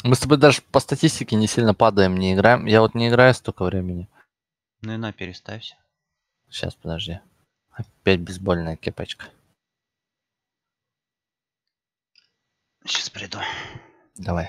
Мы с тобой даже по статистике не сильно падаем, не играем. Я вот не играю столько времени. Ну и на, переставься. Сейчас, подожди. Опять бейсбольная кепочка. Сейчас приду. Давай.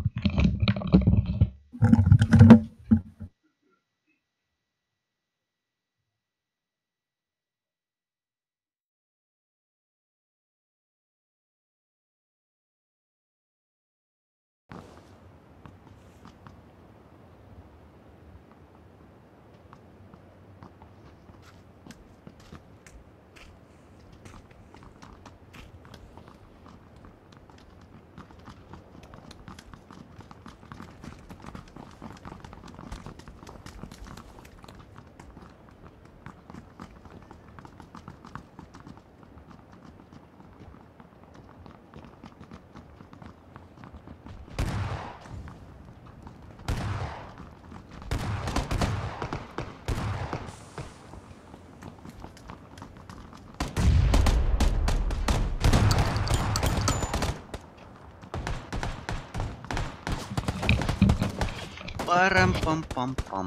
Парам-пам-пам-пам.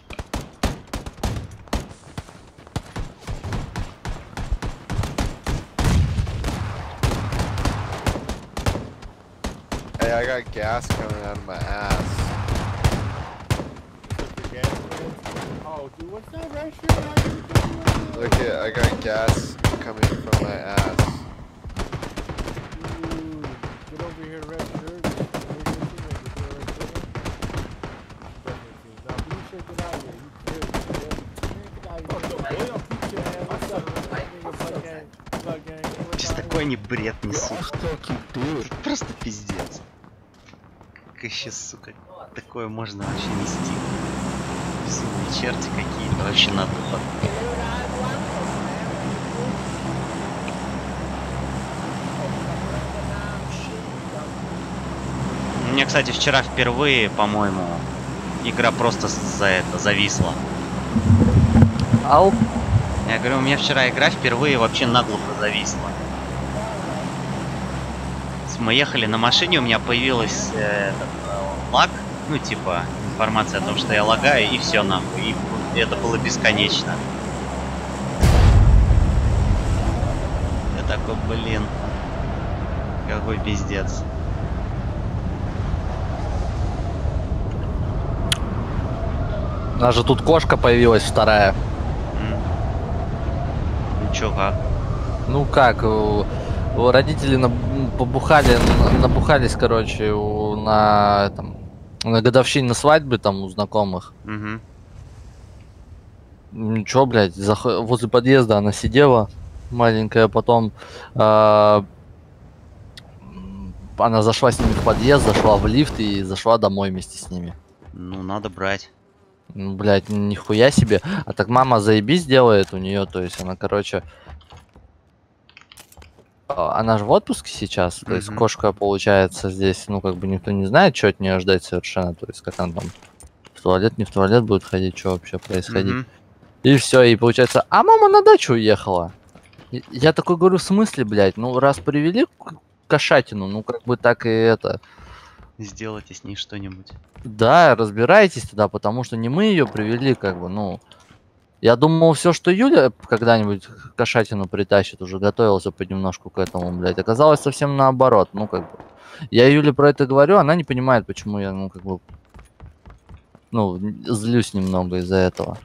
Hey, I got gas coming out of my ass. Oh, dude, what's that red shirt? How you doing that? Look at, I got gas coming from my ass. Dude, get over here, red shirt. Now, blue shirt, get out of here. You crazy, man. Get out of here. What's up, man? What's up, man? Blood gang. Сейчас такой они бред несут. Просто пиздец. Как еще, сука, такое можно вообще нести? Безумные черти какие-то, вообще надо. У меня, кстати, вчера впервые, по-моему, игра просто за это зависла. Ау. Я говорю, у меня вчера игра впервые вообще наглухо зависла. Мы ехали на машине, у меня появилась лаг, ну типа информация о том, что я лагаю, и все нахуй. И это было бесконечно. Я такой, блин, какой пиздец. У нас же тут кошка появилась вторая. Ну чё, как? Ну как, родители набухались, короче, на годовщине свадьбы там у знакомых. Угу. Ничего, блядь, возле подъезда она сидела, маленькая, потом она зашла с ними в подъезд, зашла в лифт и зашла домой вместе с ними. Ну, надо брать. Ну, блядь, нихуя себе. А так мама заебись делает у нее, то есть она, короче... Она же в отпуске сейчас, то есть кошка, получается, здесь, ну, как бы никто не знает, что от нее ждать совершенно, то есть как она там в туалет, не в туалет будет ходить, что вообще происходит. И все, и получается, а мама на дачу уехала. И я такой говорю, в смысле, блядь, ну, раз привели кошатину, ну, как бы так и это... Сделайте с ней что-нибудь. Да, разбирайтесь тогда, потому что не мы ее привели, как бы, ну... Я думал, все, что Юля когда-нибудь кошатину притащит, уже готовился понемножку к этому, блядь. Оказалось совсем наоборот, ну, как бы. Я Юле про это говорю, она не понимает, почему я, ну, как бы... Ну, злюсь немного из-за этого.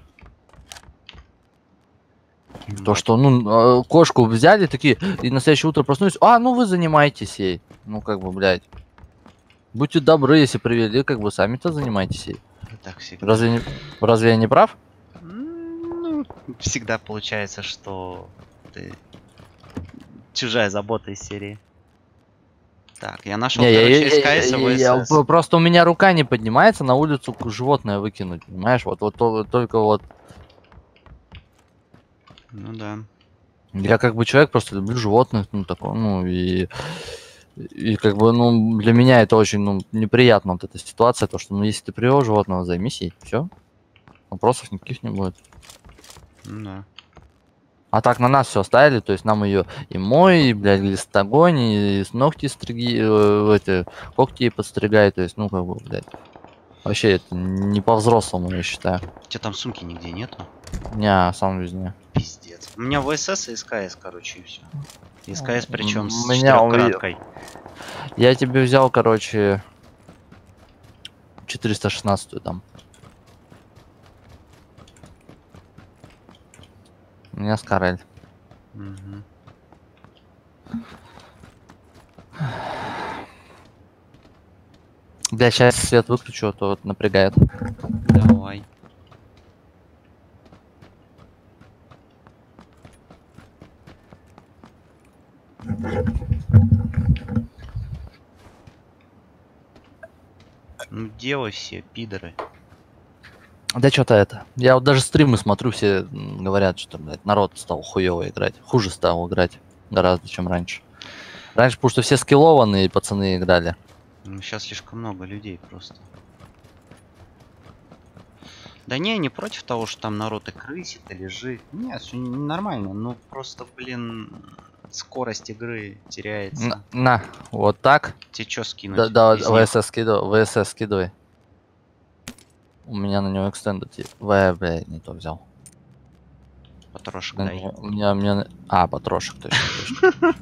То, что, ну, кошку взяли такие, и на следующее утро проснулись, а, ну, вы занимаетесь ей. Ну, как бы, блядь. Будьте добры, если привели, как бы, сами-то занимайтесь ей. Так всегда. Разве я не прав? Ну, всегда получается, что ты чужая забота из серии. Так, я нашел, короче, СКС. Просто у меня рука не поднимается на улицу животное выкинуть, понимаешь? Вот только вот. Ну да. Я как бы человек, просто люблю животных, ну такой, ну и как бы, ну, для меня это очень, ну, неприятно вот эта ситуация, то, что, ну, если ты привел животного, займись ей, все. Вопросов никаких не будет. Ну да. А так на нас все оставили, то есть нам ее и мой, и, блядь, листогонь, и с ногти стриги, эти, когти подстригай, то есть, ну, как бы, блядь. Вообще, это не по-взрослому, я считаю. У тебя там сумки нигде нету? Не, сам везде. Пиздец. У меня ВСС и СКС, короче, и все. СКС причем с У меня 4-краткой. Я тебе взял, короче, 416-ю там. У меня Скарель. Мгм. Бля, сейчас свет выключу, а то вот напрягает. Давай. Ну где вы все, пидоры? Да что-то это. Я вот даже стримы смотрю, все говорят, что, блядь, народ стал хуёво играть. Хуже стал играть гораздо, чем раньше. Раньше, потому что все скиллованные пацаны играли. Ну, сейчас слишком много людей просто. Да не против того, что там народ и крысит, и лежит. Нет, все нормально. Ну просто, блин, скорость игры теряется. На, вот так. Тебе что скинуть? Да, из них? ВСС скидывай, ВСС скидывай. У меня на него экстендед. Блядь, не то взял. Потрошек Да, дай. у меня... А, потрошек, точно.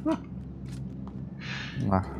На.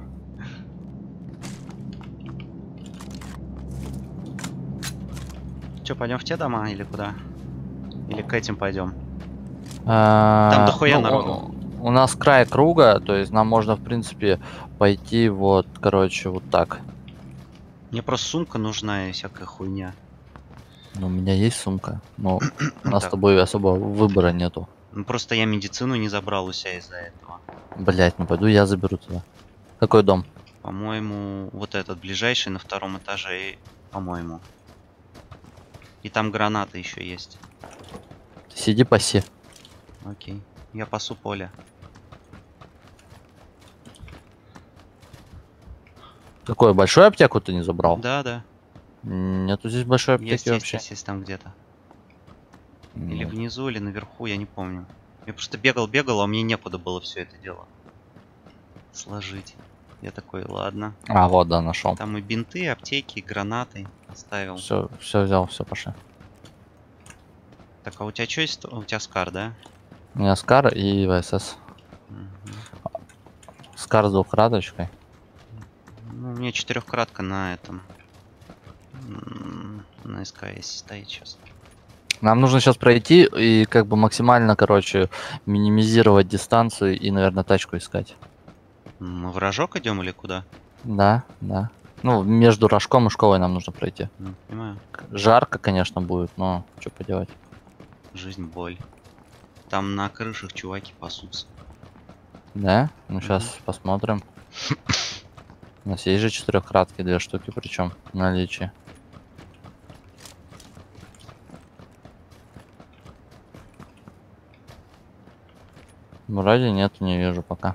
Че, пойдем в те дома или куда? Или к этим пойдем? Там дохуя народу. У нас край круга, то есть нам можно, в принципе, пойти вот, короче, вот так. Мне просто сумка нужна и всякая хуйня. Ну, у меня есть сумка, но у нас с Так. тобой особо выбора нету. Ну просто я медицину не забрал у себя из-за этого. Блять, ну пойду я заберу туда. Какой дом? По-моему, вот этот ближайший на 2-м этаже, по-моему. И там гранаты еще есть. Сиди паси. Окей. Я пасу поле. Какую большую аптеку ты не забрал? Да. Нету здесь большой аптеки вообще. Есть там где-то. М. Или внизу, или наверху, я не помню. Я просто бегал, а мне некуда было все это дело сложить. Я такой, ладно. А, вот, да, нашел. Там и бинты, и аптеки, и гранаты оставил. Все взял, все, пошли. Так, а у тебя что есть? У тебя Скар, да? У меня Скар и ВСС. Мгм. Скар с двухкраточкой. Ну, у меня 4-кратка на этом. На СКС стоит сейчас. Нам нужно сейчас пройти и как бы максимально, короче, минимизировать дистанцию и, наверное, тачку искать. Мы в рожок идем или куда? Да. Ну, между рожком и школой нам нужно пройти. Ну, понимаю. Жарко, конечно, будет, но что поделать. Жизнь, боль. Там на крышах чуваки пасутся. Да? Ну, сейчас посмотрим. У нас есть же 4-кратки, 2 штуки, причем в наличии. Вроде нет, не вижу пока.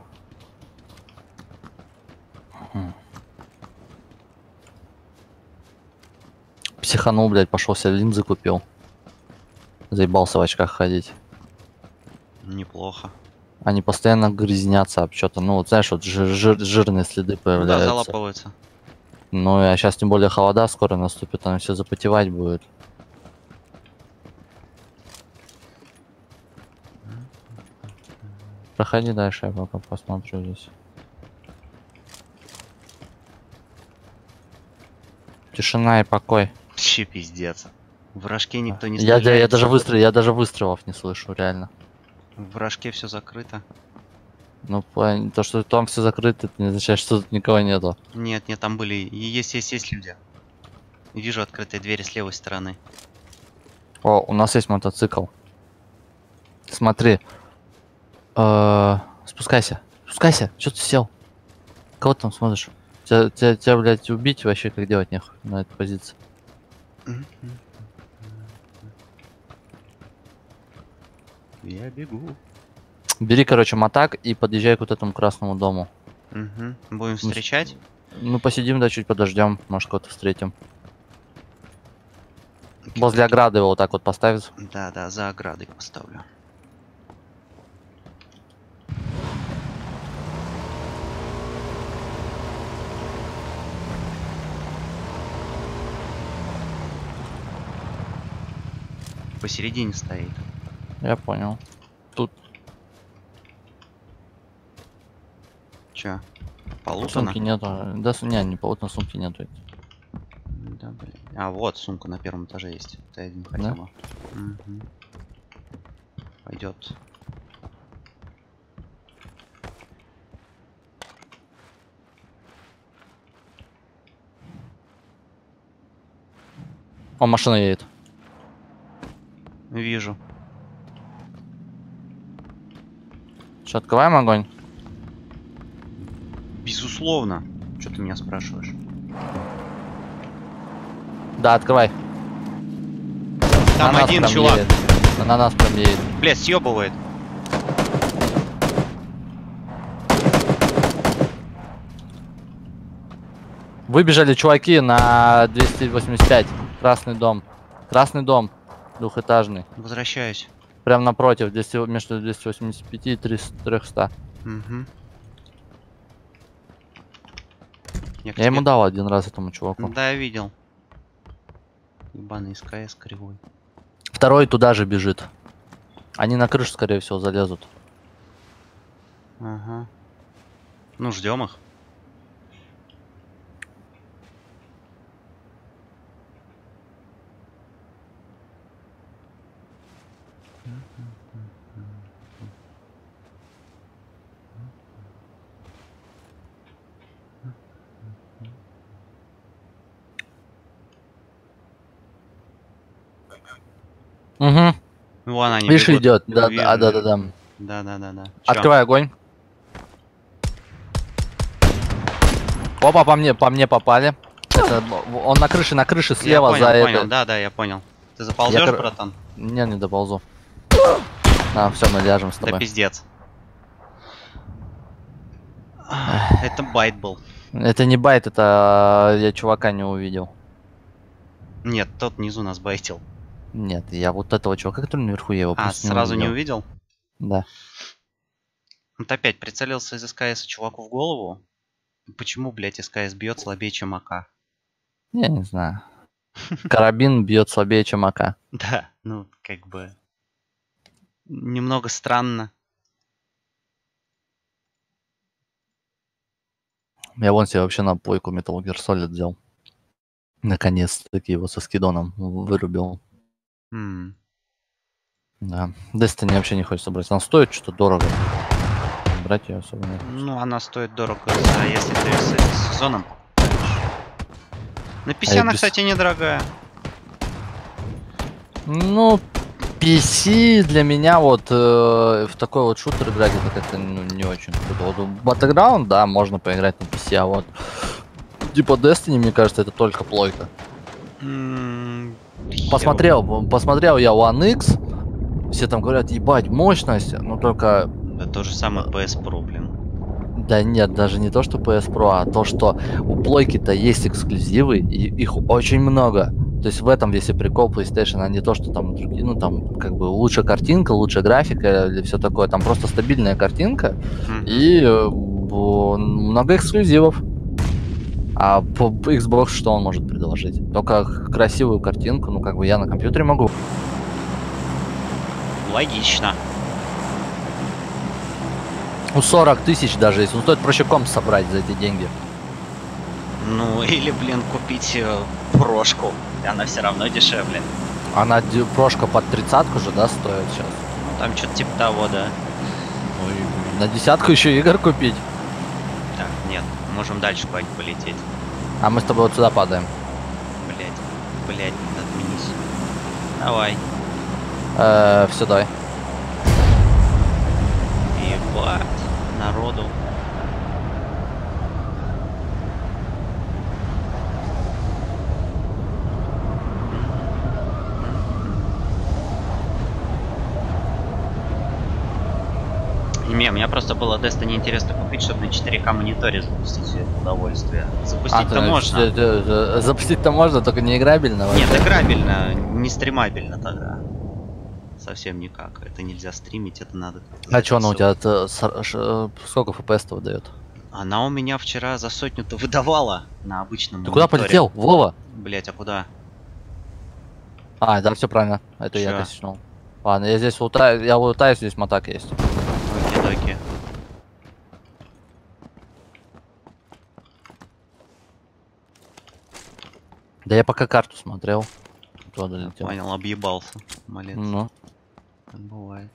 Психанул, блядь, пошел себе линзы купил. Заебался в очках ходить. Неплохо. Они постоянно грязнятся об что-то. Ну, вот знаешь, вот жирные следы Ну да, появляются. залапываются. Ну, а сейчас тем более холода скоро наступит, там все запотевать будет. Проходи дальше, я пока посмотрю здесь. Тишина и покой. Вообще пиздец. В рожке никто не Я стреляет. я даже выстрелов не слышу, реально. В рожке все закрыто. Ну, то, что там все закрыто, это не означает, что тут никого нету. Нет, там были. И есть люди. Вижу открытые двери с левой стороны. О, у нас есть мотоцикл. Смотри. Спускайся. Что ты сел? Кого ты там смотришь? Тебя, блядь, убить вообще как делать нехуй на этой позиции. Я бегу. Бери, короче, мотак и подъезжай к вот этому красному дому. Будем встречать? Ну, посидим, да, чуть подождем. Может, кого-то встретим. Возле ограды его вот так вот поставить. Да, за оградой поставлю. посередине стоит. Я понял. Тут Чё? Полутана? сумки нету. Да, не полутана, сумки нету. Да, блин. А, вот сумка на первом этаже есть. Это я не хотел. Угу. Пойдет. О, машина едет. Вижу. Что, открываем огонь? Безусловно. Что ты меня спрашиваешь? Да, открывай. Там На нас один прям чувак. едет. На нас прям едет. Блядь, съебывает. Выбежали чуваки на 285. Красный дом. Красный дом. Двухэтажный. Возвращаюсь. Прям напротив. Между 285 и 300. Угу. Я ему дал один раз этому чуваку. Да, я видел. Ебаный СКС кривой. Второй туда же бежит. Они на крышу, скорее всего, залезут. Ага. Ну, ждем их. Угу. Вон они. Видишь, бегут. идет. Да, Вижу, да, да, вижу. да. Да. Чё? Открывай огонь. Опа, по мне попали. Это, он на крыше слева Я понял, за понял. это. Да, я понял. Ты заползешь, братан? Не доползу. А, все, мы ляжем с Да тобой. пиздец. Это байт был. Это не байт, это я чувака не увидел. Нет, тот внизу нас байтил. Нет, я вот этого чувака, который наверху, я его А, просто сразу не увидел? Да. Вот опять прицелился из СКС чуваку в голову. Почему, блядь, СКС бьет слабее, чем АК? Я не знаю. Карабин бьет слабее, чем АК. Да, ну, как бы... Немного странно. Я вон себе вообще на плойку Metal Gear Solid взял. Наконец-таки его со скидоном вырубил. Да. Destiny вообще не хочется брать. Она стоит что-то дорого. Брать ее особо не. Ну, она стоит дорого, если ты с сезоном покупаешь. На PC она, кстати, недорогая. Ну, PC для меня вот в такой вот шутер играть это как-то не очень круто. Вот Battleground, да, можно поиграть на PC, а вот типа Destiny, мне кажется, это только плойка. Посмотрел я One X, все там говорят, ебать, мощность, но только... Да то же самое PS Pro, блин. Да нет, даже не то, что PS Pro, а то, что у плойки-то есть эксклюзивы, и их очень много. То есть в этом весь и прикол PlayStation, а не то, что там другие, ну там как бы лучшая картинка, лучшая графика или все такое. Там просто стабильная картинка и много эксклюзивов. А по Xbox что он может предложить? Только красивую картинку, ну как бы я на компьютере могу. Логично. Ну 40 тысяч даже, если он стоит проще комп собрать за эти деньги. Ну или, блин, купить прошку. Она все равно дешевле. Она прошка под 30-ку же, да, стоит сейчас? Ну там что-то типа того, да. Ой, на 10-ку еще игр купить. Так, нет, можем дальше куда-нибудь полететь. А мы с тобой вот сюда падаем. Блять, отменись. Давай. Все, давай. Ебать, народу. Не, мне просто было Destiny интересно купить, чтобы на 4К мониторе запустить все это удовольствие. Запустить-то можно. Запустить-то можно, только не играбельно. Нет, играбельно, не стримабельно тогда. Совсем никак. Это нельзя стримить, это надо. А что она у тебя сколько FPS-то выдает? Она у меня вчера за 100-то выдавала на обычном мониторе. Ты куда полетел, Вова? Блять, а куда? А, да, все правильно. Это я Чё? косячнул. Ладно, я здесь лутаю, я лутаю, здесь мотак есть. Оки-доки. Да я пока карту смотрел. Туда долетел. Понял, объебался. Молец. Ну, Так бывает.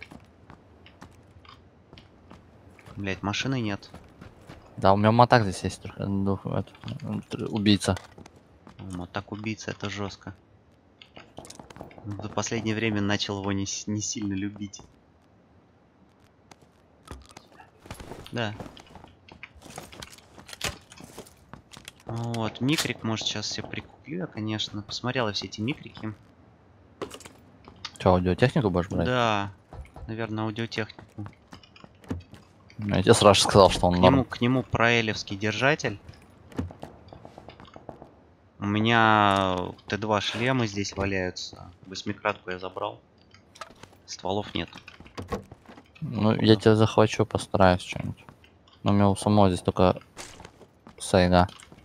Блять, машины нет. да, у меня мотак здесь есть. Убийца. Вот так убийца, это жестко. За последнее время начал его не сильно любить. Да. Вот, микрик, может, сейчас себе прикуплю я, конечно. Посмотрел я все эти микрики. Че, аудиотехнику будешь брать? Да, наверное, аудиотехнику. Я тебе сразу сказал, что он норм. К нему проэлевский держатель. У меня Т2 шлемы здесь валяются. 8-кратку я забрал. Стволов нет. Ну, я тебя захвачу, постараюсь что-нибудь. Но у меня у самого здесь только сайга.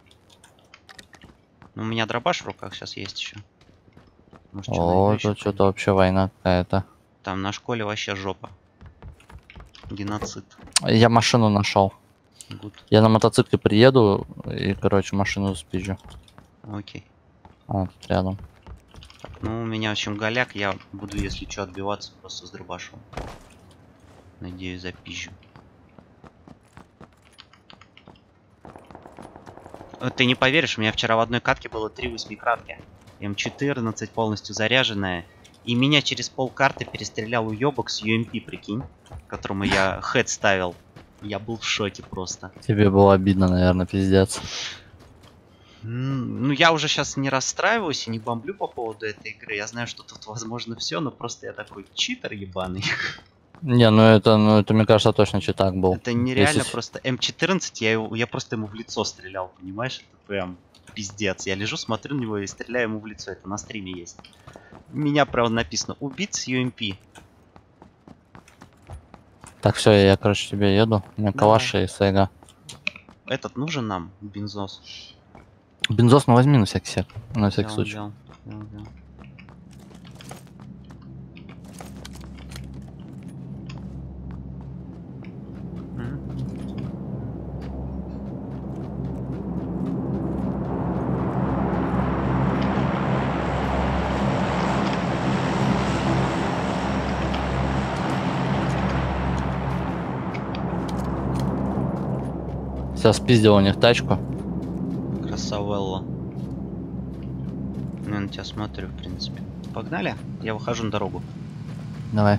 Ну, у меня дробаш в руках сейчас есть еще. Может, чё О, найду ещё тут что-то вообще война какая-то. Там на школе вообще жопа. Геноцид. Я машину нашел. Гуд. Я на мотоцикле приеду и, короче, машину спизжу. Окей. А, тут рядом. Так, ну, у меня, в общем, голяк. Я буду, если что, отбиваться просто с дробашом. Надеюсь, запизжу. Ты не поверишь, у меня вчера в одной катке было 3 8-кратки. М14 полностью заряженная. И меня через полкарты перестрелял уёбок с UMP, прикинь. Которому я хэт ставил. Я был в шоке просто. Тебе было обидно, наверное, пиздец. Ну, я уже сейчас не расстраиваюсь и не бомблю по поводу этой игры. Я знаю, что тут возможно все, но просто я такой читер ебаный. Не, ну это, мне кажется, точно читак был. Это нереально Если- просто. М14, я просто ему в лицо стрелял, понимаешь? Это прям пиздец. Я лежу, смотрю на него и стреляю ему в лицо. Это на стриме есть. У меня прям написано убит с UMP. Так, все, я, короче, тебе еду. У меня Давай. калаш и сайга. Этот нужен нам, бензос. Бензос, ну возьми на всякий сек. На всякий Взял, случай. взял. Мгм. Сейчас спиздил у них тачку. Красавелла. Я на тебя смотрю, в принципе. Погнали? Я выхожу на дорогу. Давай.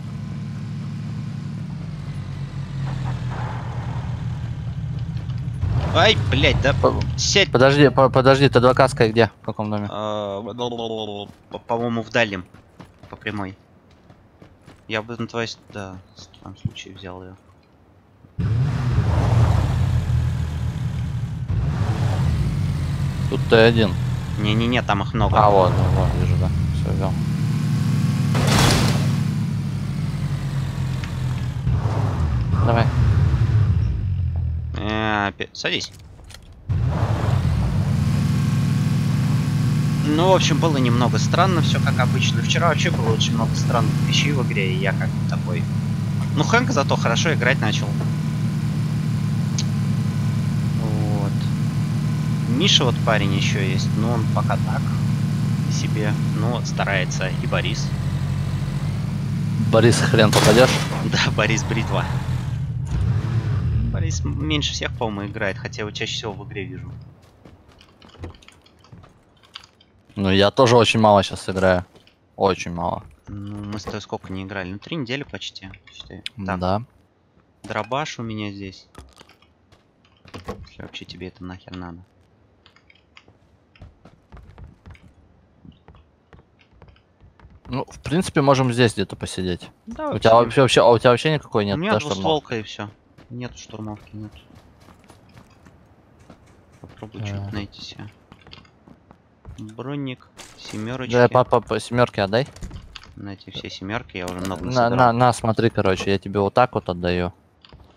Ай, блядь, да сядь. Подожди, подожди, ты 2 каска где? В каком доме? По-моему, в дальнем. По прямой. Я бы на твоей... Да, в том случае взял ее. Тут ты один. Не-не-не, там их много. А, вот, вижу, да. Все, взял. Давай. Садись. Ну, в общем, было немного странно, все как обычно. Вчера вообще было очень много странных вещей в игре, и я как такой... Ну, Хэнк зато хорошо играть начал. Вот. Миша вот парень еще есть, но он пока так себе, но старается. И Борис. Борис, хрен попадешь? Да, Борис Бритва. Борис меньше всех, по-моему, играет, хотя его чаще всего в игре вижу. Ну, я тоже очень мало сейчас играю. Очень мало. Ну, мы с тобой сколько не играли? Ну, 3 недели почти, считай. Так, Да. дробаш у меня здесь. Если вообще тебе это нахер надо. Ну, в принципе, можем здесь где-то посидеть. Да, У тебя вообще, а у тебя вообще никакой нет? У меня да, штурмовки? двустволка и все. Нету штурмовки, нет. Попробуй что-то найти себе. Броник, семерочки. Да, по семерке отдай. На эти все семерки я уже много На, насобирал. на, смотри, короче, я тебе вот так вот отдаю.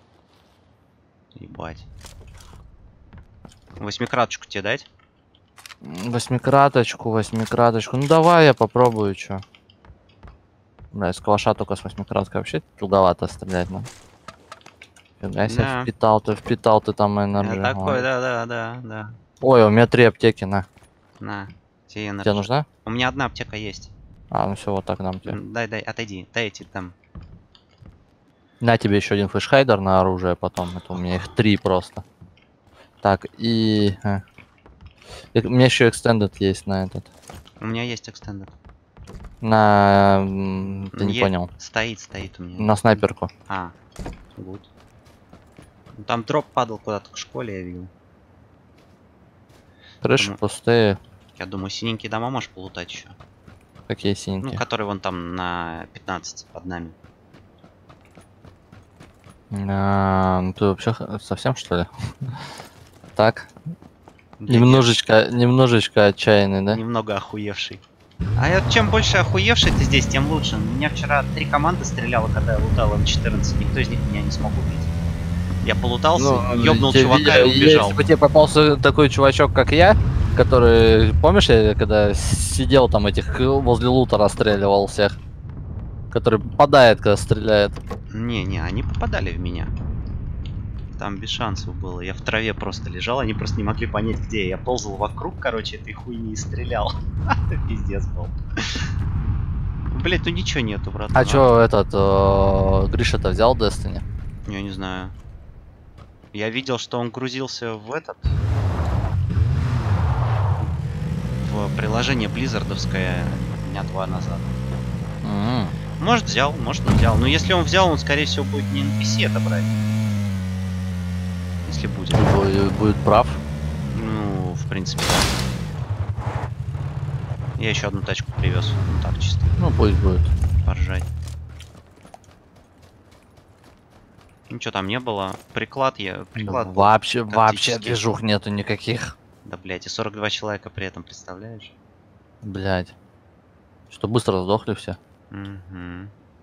Ебать. 8-краточку тебе дать? Восьмикраточку. Ну давай я попробую, чё. Бля, с калаша только с восьмикраткой вообще туговато стрелять, ну. Фига себе, Да. впитал ты там энергию. Такой, да. Ой, у меня 3 аптеки, на. На. Тебе Тебе нужна? У меня одна аптека есть. А, ну все, вот так нам тебе. Дай, отойди. Дай эти там. На тебе еще один флешхайдер на оружие потом. Это у меня их 3 просто. Так, и... у меня еще экстендед есть на этот. У меня есть экстендед. На... Ты не понял. Стоит у меня. На снайперку. А, вот. Там дроп падал куда-то к школе, я видел. Крыши пустые. Я думаю, синенькие дома можешь полутать еще. Какие Ну, синенькие? которые вон там на 15 под нами. Ну ты вообще совсем что ли? Так. Немножечко отчаянный, да? Немного охуевший. А я чем больше охуевший ты здесь, тем лучше. У меня вчера 3 команды стреляло, когда я лутал М14. Никто из них меня не смог убить. Я полутался, ёбнул чувака и убежал. Если бы тебе попался такой чувачок, как я, который, помнишь, я когда сидел там этих возле лута расстреливал всех, который попадает, когда стреляет. Не, они попадали в меня. Там без шансов было. Я в траве просто лежал, они просто не могли понять, где я. Я ползал вокруг, короче, этой хуйни и стрелял. Пиздец был. Блять, ну ничего нету, брат. А чё этот Гриша-то взял Destiny? Я не знаю. Я видел, что он грузился в этот... В приложение Близзардовское дня 2 назад. Может взял, может не взял. Но если он взял, он скорее всего будет не NPC это брать. Если будет. Будет прав. Ну, в принципе, да. Я еще одну тачку привез. Ну так чисто. Ну пусть будет. Поржать. Ничего там не было. Приклад. Вообще тактический. движух нету никаких. Да, блять, и 42 человека при этом, представляешь? Блять. Что быстро сдохли все. Угу.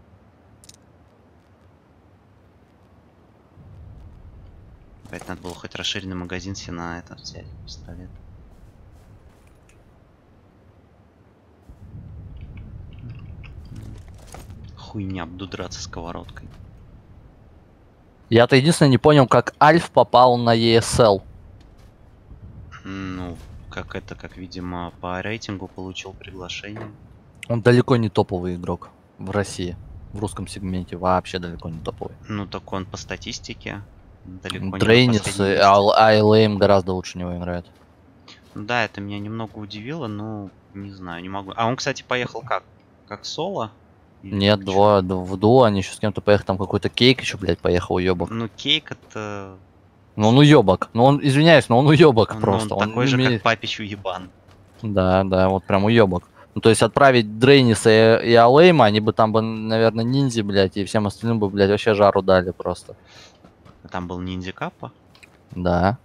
Опять надо было хоть расширенный магазин себе на это взять, пистолет. Хуйня, буду драться сковородкой. Я-то единственное не понял, как Альф попал на ESL. Ну, как видимо, по рейтингу получил приглашение. Он далеко не топовый игрок в России. В русском сегменте вообще далеко не топовый. Ну, так он по статистике далеко Дрейнис не и Айлэйм гораздо лучше него играет. Да, это меня немного удивило, но не знаю, не могу. А он, кстати, поехал как? Как соло? Нет, в дуо они еще с кем-то поехали, там какой-то Кейк еще, блядь, поехал уебок. Ну, Кейк это... Ну он уебок. Ну он, извиняюсь, но он уебок просто. Он такой же, как Папич уебан. Да, вот прям уебок. Ну то есть отправить Дрейниса и Алейма, они бы там бы, наверное, ниндзи, блядь, и всем остальным бы, блядь, вообще жару дали просто. Там был ниндзя Каппа? Да.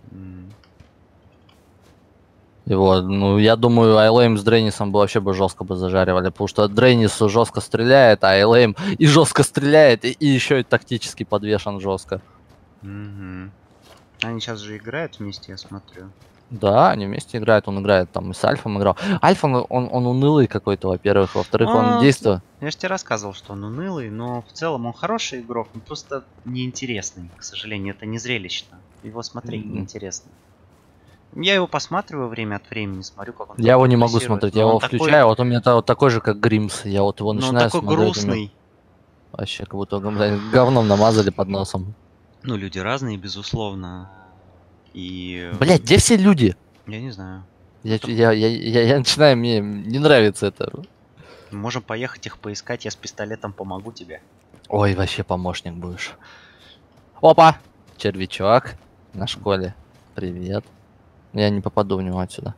И вот, ну я думаю, Айлейм с Дрейнисом бы вообще бы жестко бы зажаривали, потому что Дрейнис жестко стреляет, а Айлейм и жестко стреляет, и еще и тактически подвешен жестко. Угу. Они сейчас же играют вместе, я смотрю. Да, они вместе играют, он играет там и с Альфом играл. Альфа, он унылый какой-то, во-первых, во-вторых, он действует. Я же тебе рассказывал, что он унылый, но в целом он хороший игрок, но просто неинтересный, к сожалению, это не зрелищно. Его смотреть неинтересно. Я его посматриваю время от времени, смотрю, как он. Я его не могу смотреть, я его включаю, вот он у меня вот такой же, как Гримс, я вот его начинаю смотреть. Он такой грустный. Вообще, как будто говном намазали под носом. Ну, люди разные, безусловно. И... Блять, где все люди? Я не знаю. Я начинаю, мне не нравится это. Можем поехать их поискать, я с пистолетом помогу тебе. Ой, вообще помощник будешь. Опа! Червячок на школе. Привет. Я не попаду в него отсюда.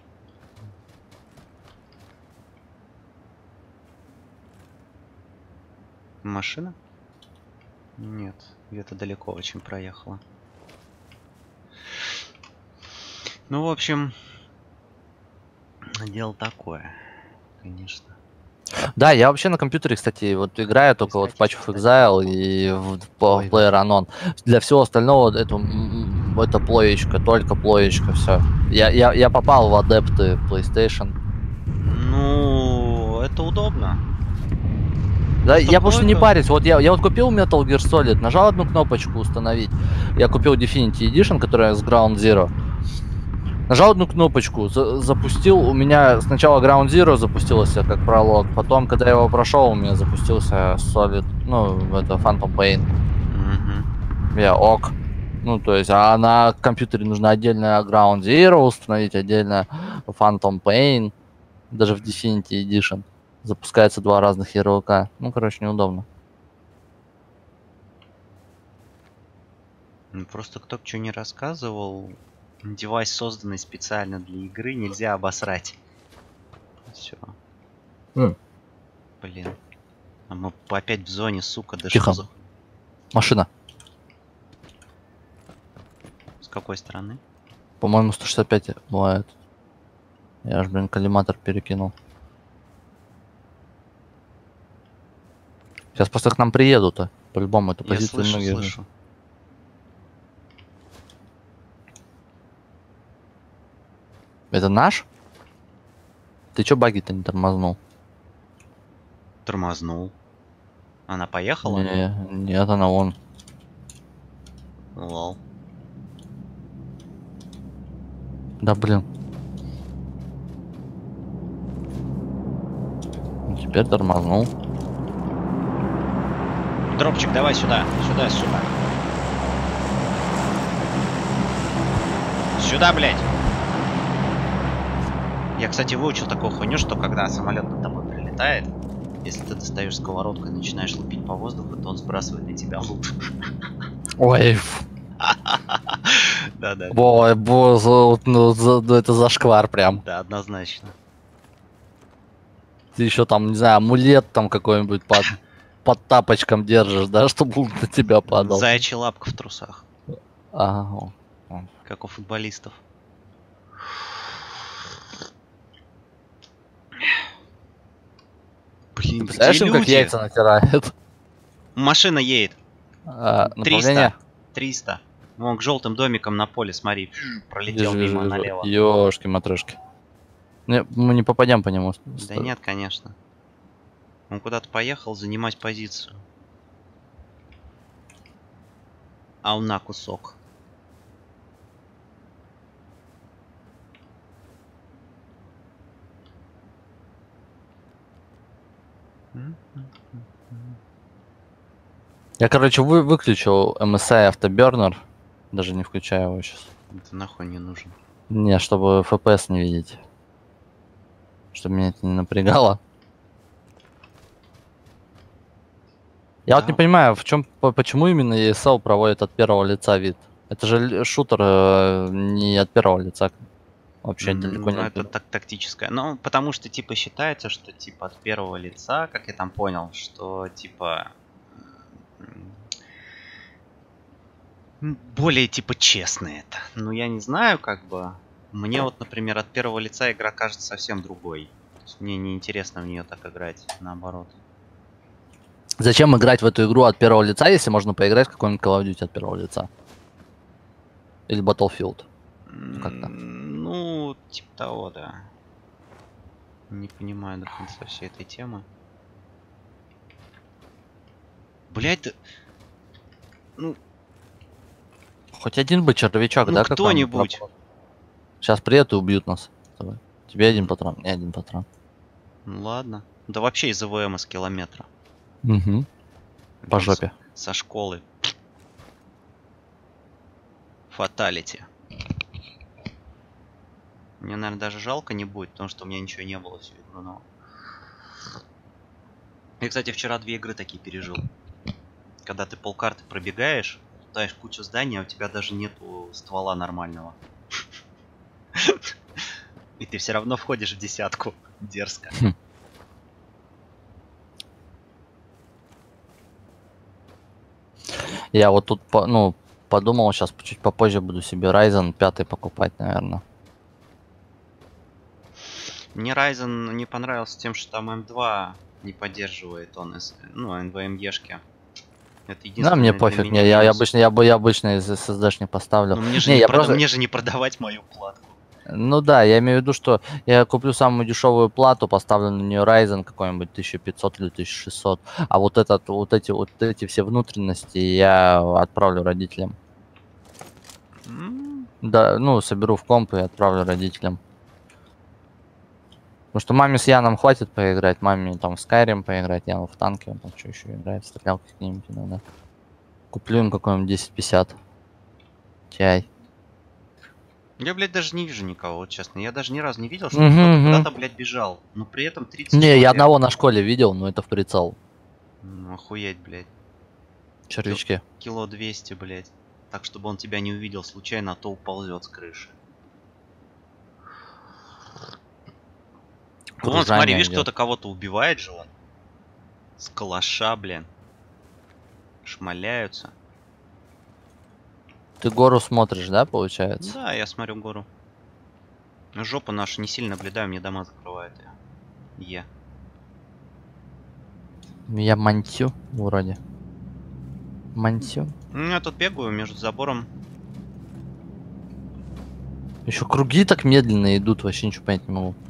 Машина? Нет, где-то далеко очень проехала. Ну, в общем, дело такое, конечно. Да, я вообще на компьютере, кстати, вот играю только вот в Patch of Exile и в PlayerUnknown. Для всего остального это плоечка, только плоечка, все. Я попал в адепты PlayStation. Ну, это удобно. Да, Просто я просто не плойка. парюсь. Вот я вот купил Metal Gear Solid, нажал одну кнопочку установить. Я купил Definitive Edition, которая с Ground Zero. Нажал одну кнопочку, запустил. У меня сначала Ground Zero запустился как пролог, потом, когда я его прошел, у меня запустился Solid, ну, это Phantom Pain. Угу. Я ок. Ну, то есть, а на компьютере нужно отдельно Ground Zero установить, отдельно Phantom Pain, даже в Definitive Edition. Запускается два разных ярлыка. Ну, короче, неудобно. Ну, просто кто что не рассказывал, девайс, созданный специально для игры, нельзя обосрать. Все. Блин. А мы опять в зоне, сука, да Тихо. что за... Машина. С какой стороны? По-моему, 165 бывает. Я ж, блин, коллиматор перекинул. Сейчас просто к нам приедут, по-любому, эту Я позицию слышу, многие... слышу. Это наш? Ты чё баги-то не тормознул? Тормознул. Она поехала? Нет, она вон. Лол. Да блин. Теперь тормознул. Дропчик, давай сюда. Сюда, сюда. Сюда, блядь. Я, кстати, выучил такую хуйню, что когда самолет над тобой прилетает, если ты достаешь сковородку и начинаешь лупить по воздуху, то он сбрасывает на тебя луп. Ой, Да-да. ой, ну это зашквар прям. Да, однозначно. Ты еще там, не знаю, амулет там какой-нибудь под тапочком держишь, да, чтобы он на тебя падал. Заячья лапка в трусах. Ага. Как у футболистов. Блин, Представляешь, где им как люди? яйца натирает? Машина едет. 300. 300. Вон к желтым домикам на поле, смотри. Пролетел мимо налево. Ёшки матрешки. Мы не попадем по нему. Да нет, конечно. Он куда-то поехал занимать позицию. А он на кусок. Я, короче, выключил MSI автобернер. Даже не включаю его сейчас. Это нахуй не нужен. Не, чтобы FPS не видеть. Чтобы меня это не напрягало. Я вот не понимаю, почему именно ESL проводит от первого лица вид. Это же шутер не от первого лица. Вообще далеко не. Это тактическое. Ну, потому что, типа, считается, что, типа, от первого лица, как я там понял, что, типа, более, типа, честно это. Ну, я не знаю, как бы. Мне вот, например, от первого лица игра кажется совсем другой. То есть мне неинтересно в нее так играть, наоборот. Зачем играть в эту игру от первого лица, если можно поиграть в какой-нибудь Call of Duty от первого лица? Или Battlefield? Как-то. Ну, типа того, да. Не понимаю до конца всей этой темы. Блять, да... Ну... Хоть один бы червячок, ну, да? кто-нибудь. Сейчас приедут и убьют нас. Тебе один патрон, мне один патрон. Ну ладно. Да вообще из АВМ с километра. Угу. По жопе. Со школы. Фаталити. Мне, наверное, даже жалко не будет, потому что у меня ничего не было всю игру, но... Я, кстати, вчера 2 игры такие пережил. Когда ты полкарты пробегаешь, лутаешь кучу зданий, а у тебя даже нету ствола нормального. И ты все равно входишь в 10-ку. Дерзко. Я вот тут, ну, подумал, сейчас чуть попозже буду себе Ryzen 5 покупать, наверное. Мне Ryzen не понравился тем, что там M2 не поддерживает он, ну, NVMe-шки. Это единственное. Да, мне пофиг, я обычно из SSD не поставлю. Мне же, не, мне же не продавать мою платку. Ну да, я имею в виду, что я куплю самую дешевую плату, поставлю на нее Ryzen какой-нибудь 1500 или 1600, а вот эти все внутренности я отправлю родителям. Да, ну, соберу в комп и отправлю родителям. Потому что маме с Яном хватит поиграть, маме там в Skyrim поиграть, Яну в танки, он там что еще играет, стрелялки какие-нибудь иногда. Куплю им какой-нибудь 1050 Ti. Я, блядь, даже не вижу никого, вот честно. Я даже ни разу не видел, что кто-то куда-то, блядь, бежал. Но при этом 30 Не, человек. я одного на школе видел, но это в прицел. Ну, охуеть, блядь. Червячки. Кило 200, блядь. Так, чтобы он тебя не увидел случайно, а то уползет с крыши. Вон, смотри, видишь, кто-то кого-то убивает же он. С калаша, блин. Шмаляются. Ты гору смотришь, да, получается? Да, я смотрю гору. Жопа наша не сильно наблюдаю, мне дома закрывает. Я мантю вроде. Мантю. Ну, я тут бегаю между забором. Еще круги так медленно идут, вообще ничего понять не могу.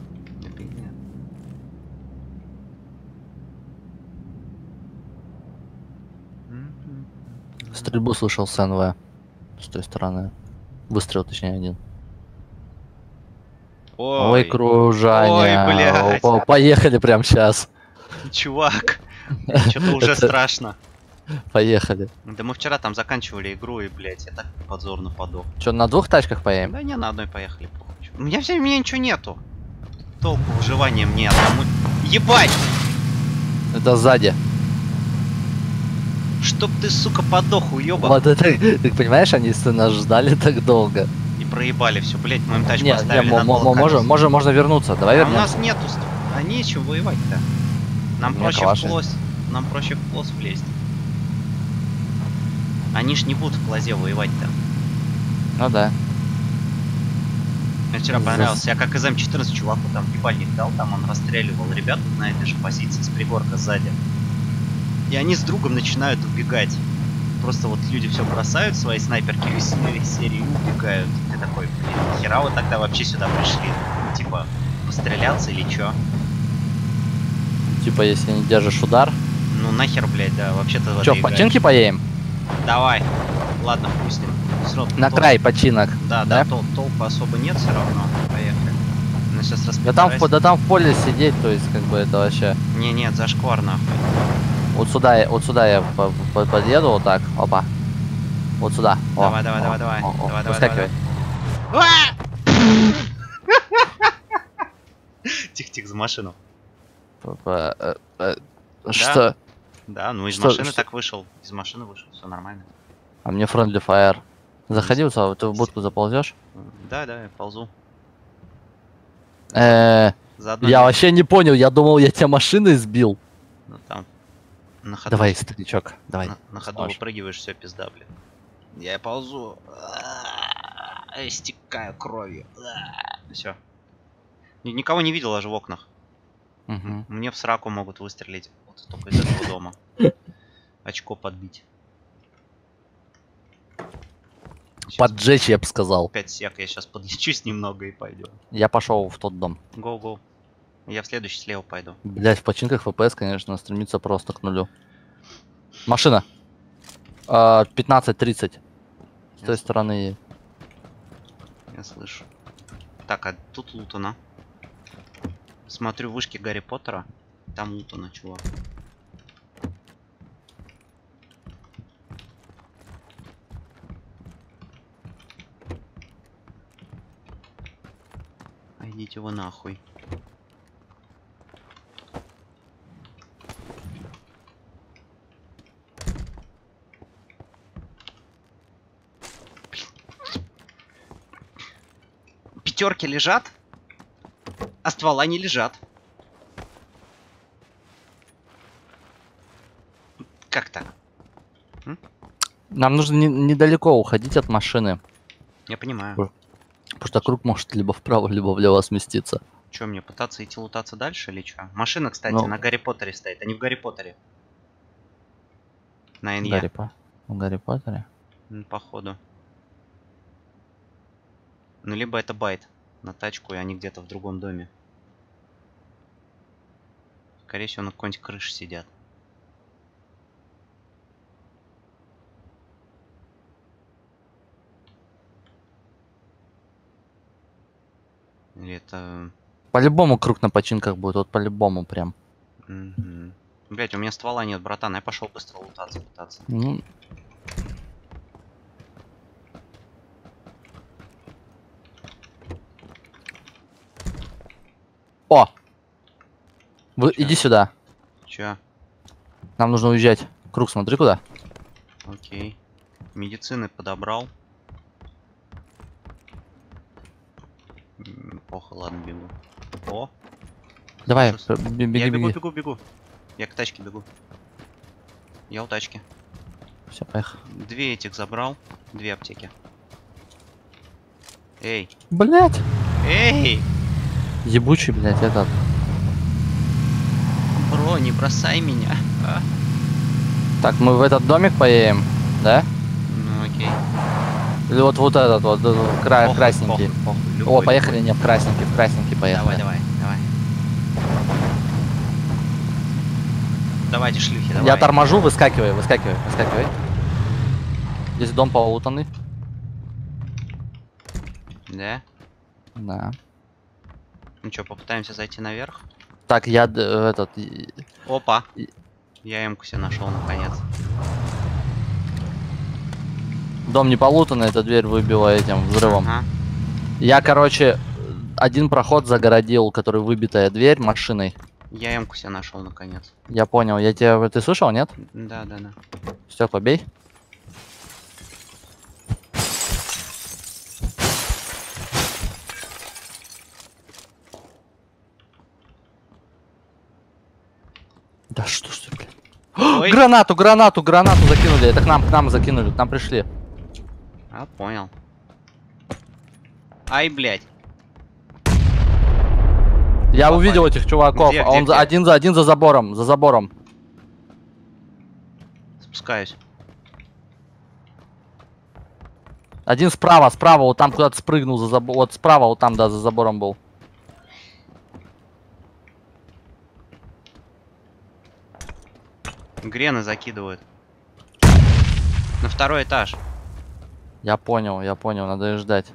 Стрельбу слышал с НВ. С той стороны. Выстрел, точнее, один. Ой, кружане. Ой, блядь. Поехали прямо сейчас. Чувак, что-то уже страшно. Поехали. Да мы вчера там заканчивали игру, и, блядь, я так подзорно подох. Что, на 2 тачках поедем? Да не, на одной поехали. У меня ничего нету. Толку выживания мне одному. Ебать! Это сзади. Чтоб ты, сука, подох, уёбок. Вот это, ты понимаешь, они нас ждали так долго. И проебали все, блядь, мы им тачку Нет, оставили. можно вернуться, давай А у вернемся. нас нету, а нечего воевать-то. Нам проще в клосс. Нам проще в клосс влезть. Они ж не будут в клозе воевать-то. Ну да. Мне вчера понравился. Я как из М14 чуваку там ебальник дал, там он расстреливал ребят на этой же позиции с пригорка сзади. И они с другом начинают убегать. Просто вот люди все бросают, свои снайперки из серии и убегают. Ты такой, блин, хера вы тогда вообще сюда пришли? Ну, типа, постреляться или чё? Типа, если не держишь удар. Ну нахер, блядь, да, вообще-то... Чё, в починки поедем? Давай. Ладно, пусть. На край починок. Да, толку особо нет все равно. Поехали. Ну, сейчас да там в поле сидеть, то есть, как бы, это вообще... Нет, зашквар, нахуй. Вот сюда я подъеду, вот так, опа. Вот сюда. Давай. Выскакивай. Тихо, за машину. Что? Да, ну из машины так вышел. Из машины вышел, все нормально. А мне friendly fire. Заходи, ты в будку заползешь? Да, я ползу. Я вообще не понял, я думал, я тебя машиной сбил. Ну там. На ходу. Давай, старичок, давай. На ходу выпрыгиваешь, все, пизда, блин. Я ползу. Истекаю кровью. Все. Никого не видел даже в окнах. Мне в сраку могут выстрелить. Вот только из этого дома. Очко подбить. Сейчас поджечь, я бы сказал. 5 сек, я сейчас подлечусь немного и пойдем. Я пошел в тот дом. Гоу. Я в следующий слева пойду. Блять, в починках FPS, конечно, стремится просто к нулю. Машина. 15-30. С той стороны. Я слышу. Так, а тут лутано. Смотрю вышки Гарри Поттера. Там лутано, чувак. А идите вы нахуй. Пятерки лежат, а ствола не лежат. Как так? Нам нужно недалеко уходить от машины. Я понимаю. Потому что круг может либо вправо, либо влево сместиться. Че, мне пытаться идти лутаться дальше или что? Машина, кстати, на Гарри Поттере стоит, а не в Гарри Поттере. На НЕ. В Гарри Поттере? Походу. Ну, либо это байт. на тачку, и они где-то в другом доме. Скорее всего, на какой-нибудь крыше сидят. Или это... По-любому круг на починках будет, вот по-любому прям. Угу. Блять, у меня ствола нет, братан, я пошел быстро лутаться пытаться. Ну... О! Иди сюда. Чё? Нам нужно уезжать. Круг, смотри куда. Окей. Медицины подобрал. Плохо, ладно, бегу. О! Давай, Слушай, беги, я бегу, беги. бегу. Я к тачке бегу. Я у тачки. Все, поехали. 2 этих забрал. 2 аптеки. Эй! Блять! Эй! Ебучий, блять, этот. Бро, не бросай меня. А? Так, мы в этот домик поедем, да? Ну окей. Или вот этот вот, Похуй, красненький. похуй, О, любой, поехали, любой. не в красненький поехали. Давай. Давайте, шлюхи, давай. Я торможу, выскакивай. Здесь дом полутанный. Да? Да. Ну что, попытаемся зайти наверх? Так, я Опа! Я эмку себе нашел наконец. Дом не полутанный, эта дверь выбила этим взрывом. Ага. Я, короче, один проход загородил, который выбитая дверь машиной. Я эмку себе нашел наконец. Я понял. Ты слышал, нет? Да. Стекла бей. Да что ж ты, блядь. Ой. Гранату закинули. Это к нам закинули, к нам пришли. А, понял. Ай, блядь. Я Попали. увидел этих чуваков, Где, а он где? один за забором. Спускаюсь. Один справа, вот там куда-то спрыгнул за забор. Вот справа, вот там, да, за забором был. Грены закидывают. На 2-й этаж. Я понял, надо ждать.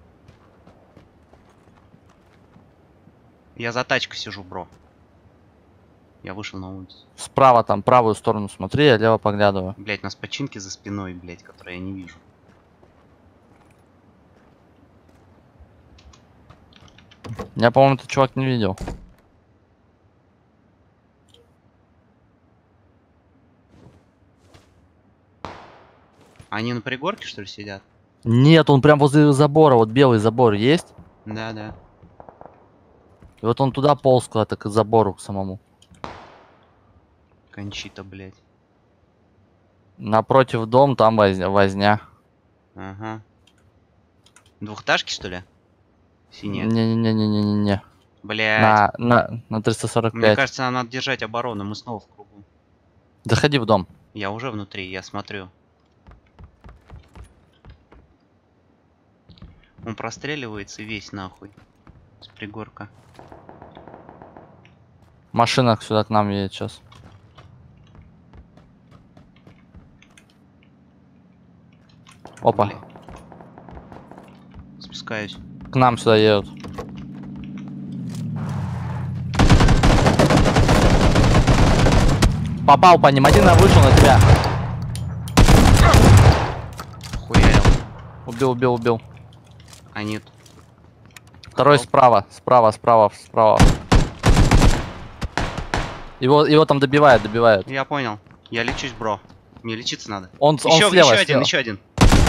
Я за тачкой сижу, бро. Я вышел на улицу. Справа там, правую сторону смотри, я лево поглядываю. Блять, у нас починки за спиной, блять, которые я не вижу. Я, по-моему, этот чувак не видел. Они на пригорке, что ли, сидят? Нет, он прям возле забора, вот белый забор есть. Да. И вот он туда полз куда-то к забору к самому. Кончита, блять. Напротив дом, там возня. Ага. Двухэтажки, что ли? Синие. Не-не-не-не-не-не. Блять. На 345. Мне кажется, нам надо держать оборону, мы снова в кругу. Заходи в дом. Я уже внутри, я смотрю. Он простреливается весь нахуй. С пригорка. Машина сюда к нам едет сейчас. Опа. Бля. Спускаюсь. К нам сюда едут. Попал по ним. Один вышел на тебя. Хуярил. Убил. А нет. Второй справа. Его там добивают. Я понял. Я лечусь, бро. Мне лечиться надо. Он Еще слева. еще один.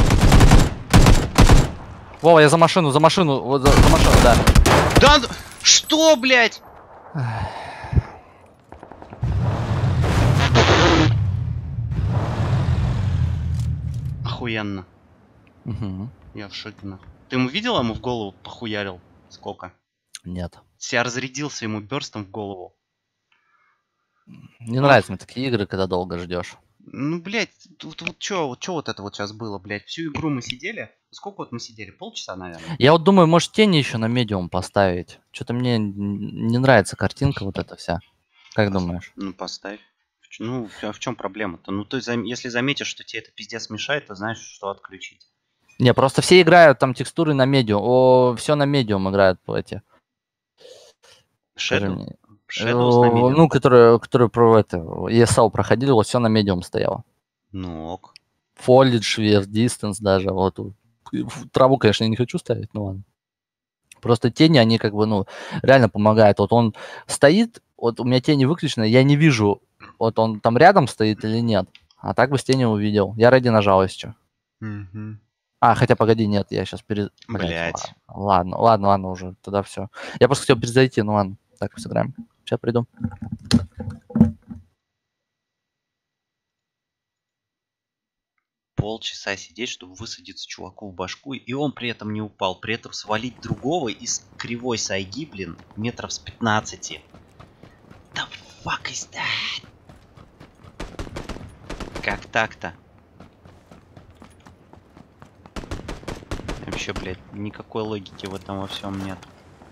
Вова, я за машину. Вот за машину, да. Да, что, блядь? Охуенно. Угу. Я в шоке, нахуй. Ты ему видел, ему в голову похуярил? Сколько? Нет. Себя разрядился ему бёрстом в голову. Не нравятся мне такие игры, когда долго ждешь. Ну, блядь, вот чё вот это вот сейчас было, блядь? Всю игру мы сидели, Сколько вот мы сидели? Полчаса, наверное. Я вот думаю, может тени еще на медиум поставить. Что-то мне не нравится картинка вот эта вся. Как думаешь? Ну, поставь. Ну, а в чем проблема-то? Ну, ты если заметишь, что тебе это пиздец мешает, то знаешь, что отключить. Не, просто все играют там текстуры на медиум. Все на медиум играют по эти. Shadow? Shadows на медиум? Ну, которые про это ESL проходили, вот все на медиум стояло. Ну ок. Foliage, Weird Distance даже. Вот. Траву, конечно, я не хочу ставить, но ладно. Просто тени, они как бы, ну, реально помогают. Вот он стоит, вот у меня тени выключены, я не вижу, вот он там рядом стоит или нет. А так бы с тени увидел. Я ради нажал еще. Угу. А, хотя погоди, нет, я сейчас Блять. Ладно, уже, тогда все. Я просто хотел перезайти, ну ладно, так сыграем. Сейчас приду. Полчаса сидеть, чтобы высадиться чуваку в башку, и он при этом не упал. При этом свалить другого из кривой сайги, блин, метров с 15. The fuck is that? Как так-то? Вообще, блядь, никакой логики в этом во всем нет.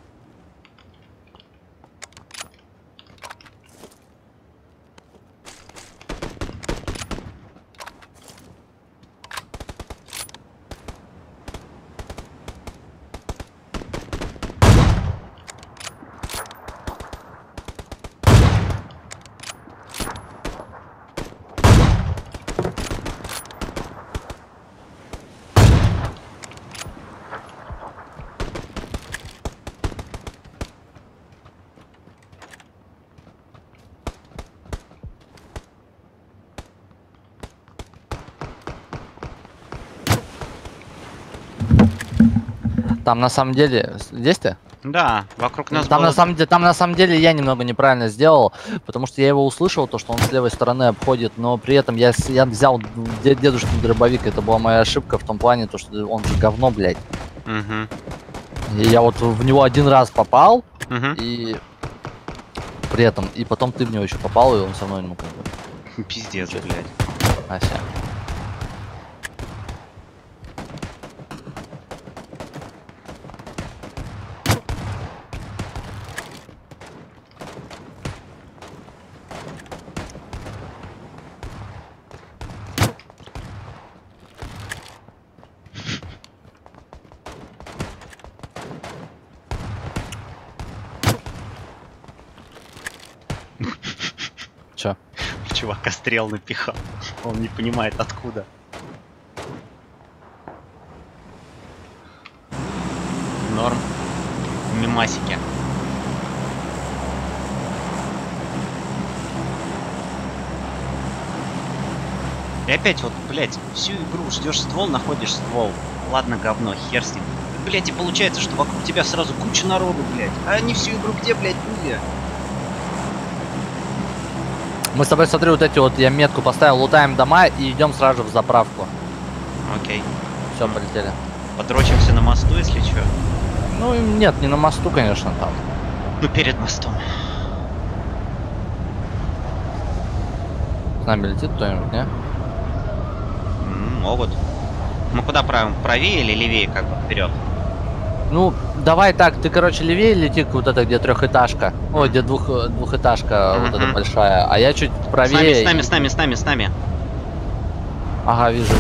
Там на самом деле... Здесь ты? Да, вокруг нас Там было... на самом деле я немного неправильно сделал, потому что я его услышал, то, что он с левой стороны обходит, но при этом я взял дедушкин дробовик, это была моя ошибка в том плане, то, что он же говно, блядь. Угу. И я вот в него один раз попал, Угу. и при этом, и потом ты в него еще попал, и он со мной, ну, как бы... Пиздец, блядь. Ася. Чё? Чувака стрел напихал. Он не понимает откуда. Норм. Мимасики. И опять вот, блядь, всю игру ждешь ствол, находишь ствол. Ладно, говно, хер с ним. Блядь, и получается, что вокруг тебя сразу куча народу, блядь. А они всю игру где, блядь, были? Мы с тобой, смотри, вот эти вот, я метку поставил, лутаем дома и идем сразу же в заправку. Окей. Все, полетели. Подрочимся на мосту, если что. Ну, нет, не на мосту, конечно, там. Ну, перед мостом. С нами летит кто-нибудь, не? Могут. Мы куда правим? Правее или левее, как бы, вперед? Ну, давай так, ты, короче, левее лети, вот это, где трехэтажка. Ой, где двухэтажка, вот эта большая. А я чуть правее. С нами. Ага, вижу.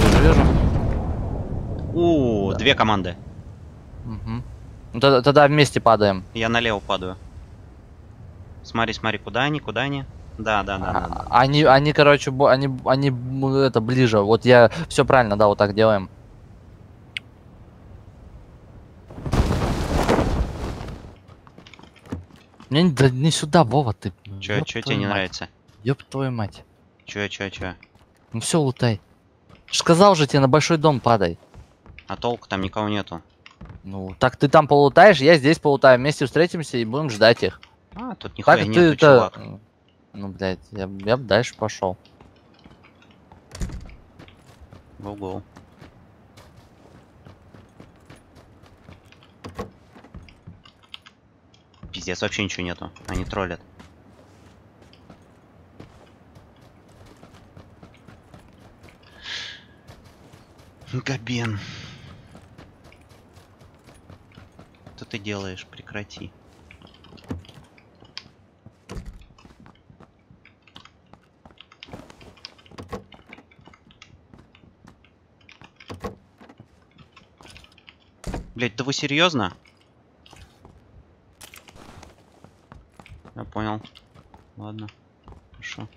Да. Две команды. Угу. Ну, тогда вместе падаем. Я налево падаю. Смотри, куда они? Да. Они, короче, они это ближе. Вот я все правильно, да, вот так делаем. Мне да не сюда, Вова, ты. Чё тебе не нравится? Ёб твою мать. Чё? Ну все, лутай. Сказал же тебе, на большой дом падай. А толку там никого нету. Ну, так ты там полутаешь, я здесь полутаю. Вместе встретимся и будем ждать их. А, тут нихуя Так нету, ты чувак. Ну, блядь, я бы дальше пошел. Гоу-гоу. Пиздец, вообще ничего нету. Они троллят. Габен. ты делаешь? Прекрати. Блять, да вы серьезно? Я понял. Ладно. Хорошо.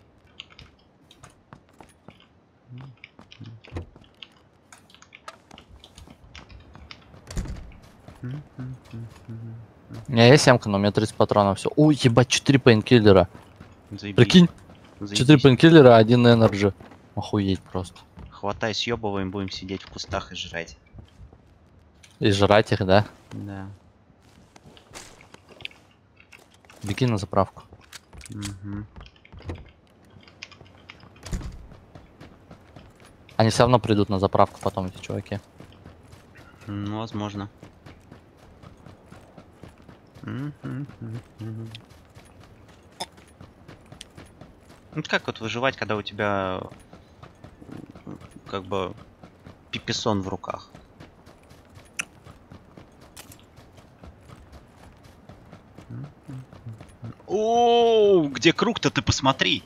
У меня есть семка, но у меня 30 патронов. Все. Ой, ебать, 4 пейнкиллера. Заебись. Прикинь, Заебись. 4 пейнкиллера, 1 энерджи. Охуеть просто. Хватай, съебываем, будем сидеть в кустах и жрать. И жрать их, да? Да. Беги на заправку. Угу. Они все равно придут на заправку потом, эти чуваки. Ну, возможно. Ну, как вот выживать, когда у тебя как бы пиписон в руках? О, где круг-то, ты посмотри.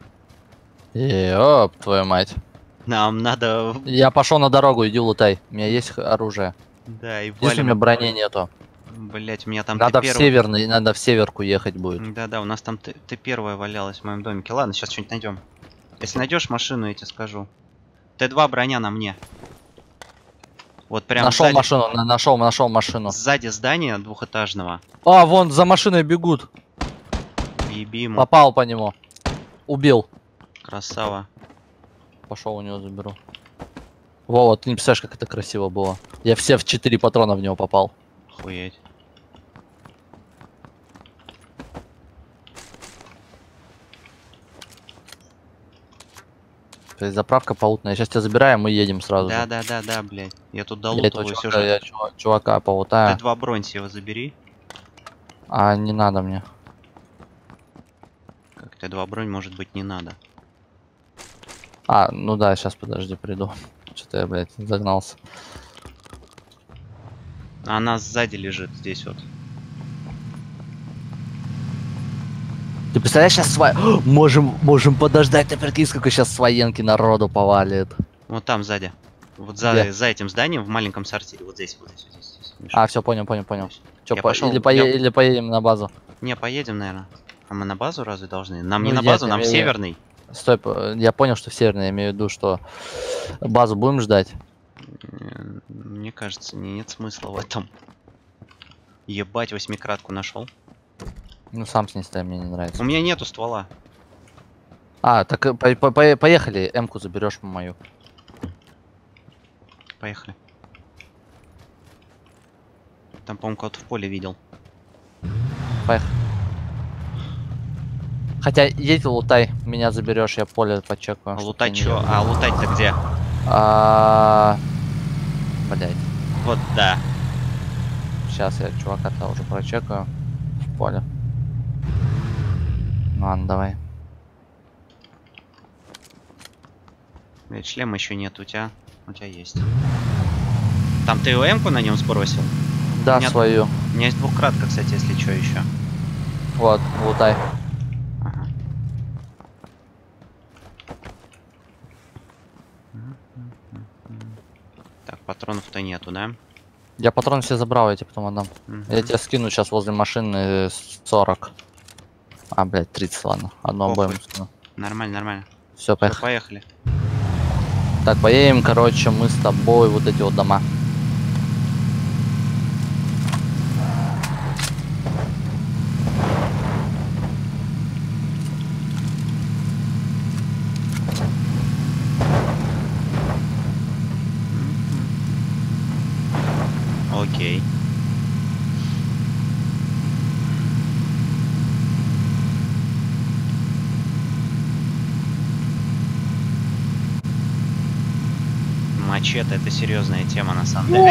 Ёп, твою мать. Нам надо... Я пошел на дорогу, иди лутай. У меня есть оружие. Да, и Если у меня брони нету. Блять, у меня там... Надо в северный, надо в северку ехать будет. Да-да, у нас там ты первая валялась в моем домике. Ладно, сейчас что-нибудь найдем. Если найдешь машину, я тебе скажу. Т2 броня на мне. Вот прям Нашел сзади, машину, нашел машину. сзади здания двухэтажного. А, вон за машиной бегут. Еби ему. Попал по нему. Убил. Красава. Пошел у него заберу. Вова, ты не представляешь, как это красиво было. Я все в 4 патрона в него попал. Охуеть. То есть заправка полутная. Сейчас тебя забираем, мы едем сразу же. Да, блядь. Я тут Я долутываю этого сюжет. я чувака полутаю. Т2 бронь его забери. А, не надо мне. Как Т2 бронь, может быть, не надо. А, ну да, сейчас подожди, приду. Что-то я, блядь, загнался. Она сзади лежит, здесь вот. Ты представляешь, сейчас можем подождать, ты прикинь, сколько сейчас с военки народу повалит. Вот там сзади. Вот Где? за этим зданием в маленьком сортире. Вот здесь, здесь. Миша. А, все, понял. Чё, Я пошёл, или поедем на базу? Не, поедем, наверное. А мы на базу разве должны? Нам Ну, не на нет, базу, я нам в имею- северный. Стой, я понял, что в северной, я имею в виду, что базу будем ждать. Мне кажется, нет смысла в этом. Ебать, 8-кратку нашел. Ну, сам с ней ставим, мне не нравится. У меня нету ствола. А, так поехали, М-ку заберешь мою. Поехали. Там, по-моему, кого-то в поле видел. Поехали. Хотя едь лутай, меня заберешь, я поле почекаю. А чтоб лутать ты не чё? ехал. А лутать-то где? Блять. Вот, да. Сейчас я чувака-то уже прочекаю в поле. Ну ладно, давай. Блять, шлема еще нет у тебя. У тебя есть. Там ты ОМ-ку на нем сбросил? Да, Нет. свою. У меня есть двухкратка, кстати, если что еще. Вот, лутай. Ага. Так, патронов-то нету, да? Я патрон все забрал, я тебе потом отдам. Мгм. Я тебе скину сейчас возле машины 40. А, блядь, 30, ладно. Одну Похуй. обоим скину. Нормально, нормально. Все, Всё, поехали. поехали. Так, поедем, короче, мы с тобой вот эти вот дома. Окей. Мачете — это серьезная тема на самом деле.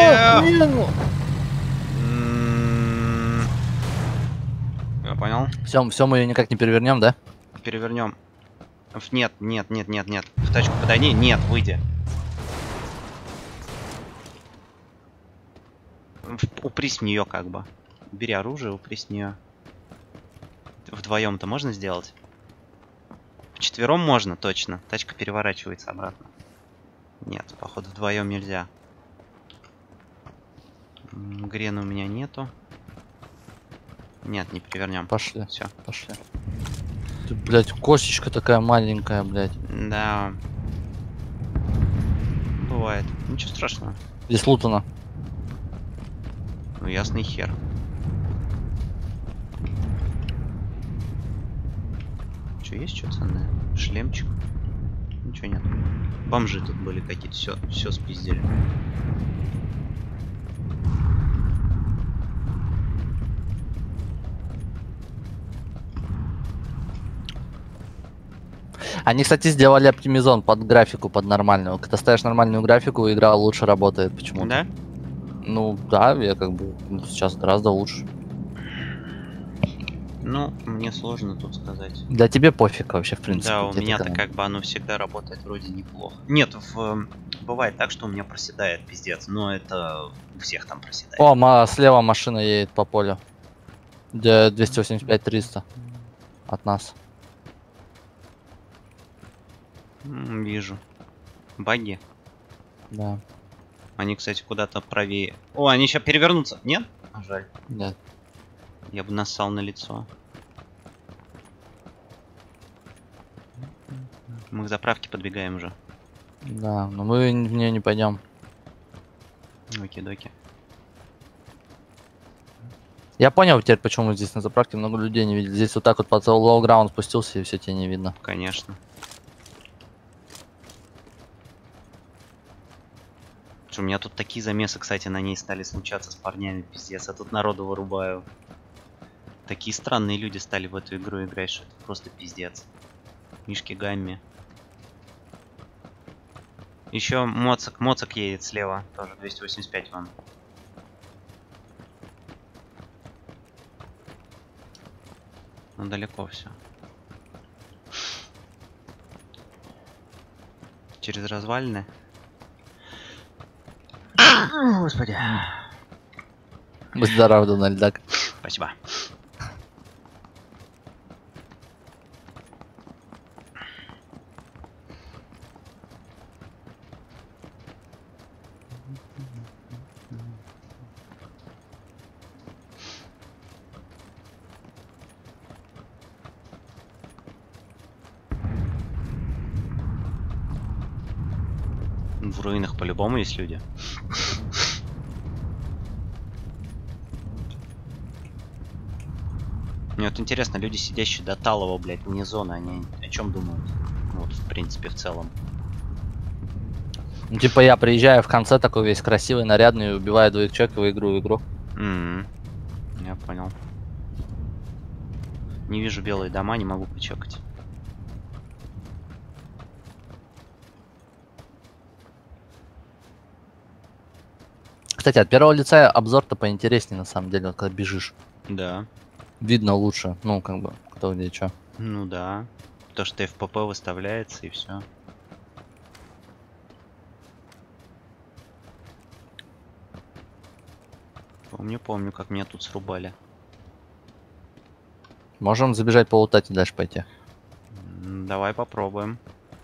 Я понял. Все, мы ее никак не перевернем, да? Перевернем. Нет. В тачку подойди. Нет, выйди. Упрись в нее как бы. Бери оружие, упри с нее. Вдвоем-то можно сделать? Вчетвером можно, точно. Тачка переворачивается обратно. Нет, походу вдвоем нельзя. Грена у меня нету. Нет, не перевернем. Пошли. Все. Пошли. Ты, блядь, косточка такая маленькая, блядь. Да. Бывает. Ничего страшного. Здесь лутано. Ну ясный хер. Что, есть что ценное? Шлемчик? Ничего нет. Бомжи тут были какие-то, все спиздили. Они, кстати, сделали оптимизон под графику, под нормальную. Когда ставишь нормальную графику, игра лучше работает почему-то. Да? Ну да, я как бы сейчас гораздо лучше. Ну, мне сложно тут сказать. Для тебя пофиг вообще, в принципе. Да, у где ты меня-то когда. как бы оно всегда работает вроде неплохо. Нет, бывает так, что у меня проседает пиздец, но это у всех там проседает. О, слева машина едет по полю. 285-300 от нас. Вижу. Баги. Да. Они, кстати, куда-то правее. О, они сейчас перевернутся. Нет? Жаль. Нет. Я бы нассал на лицо. Мы к заправке подбегаем уже. Да, но мы в нее не пойдем. Оки-доки. Я понял теперь, почему здесь на заправке много людей не видели. Здесь вот так вот под лоу-граунд спустился, и все тебе не видно. Конечно. Что, у меня тут такие замесы, кстати, на ней стали случаться с парнями, пиздец. Я тут народу вырубаю. Такие странные люди стали в эту игру играть, что это просто пиздец. Мишки Гамми. Еще моцик едет слева, тоже 285 вон. Ну далеко все. Через развалины. Господи. Будь здоров, Дональд Дак. Спасибо. В руинах по-любому есть люди. Мне вот интересно, люди, сидящие до Талова, блядь, вне зоны, они о чем думают? Вот, в принципе, в целом. Ну, типа я приезжаю в конце такой весь красивый, нарядный, и убиваю двоих человек в игру. Я понял. Не вижу белые дома, не могу почекать. Кстати, от первого лица обзор-то поинтереснее, на самом деле, вот когда бежишь. Да. Видно лучше, ну, как бы, кто где что. Ну да. То, что FPP выставляется и все. Помню, как меня тут срубали. Можем забежать полутать и дальше пойти. Давай попробуем.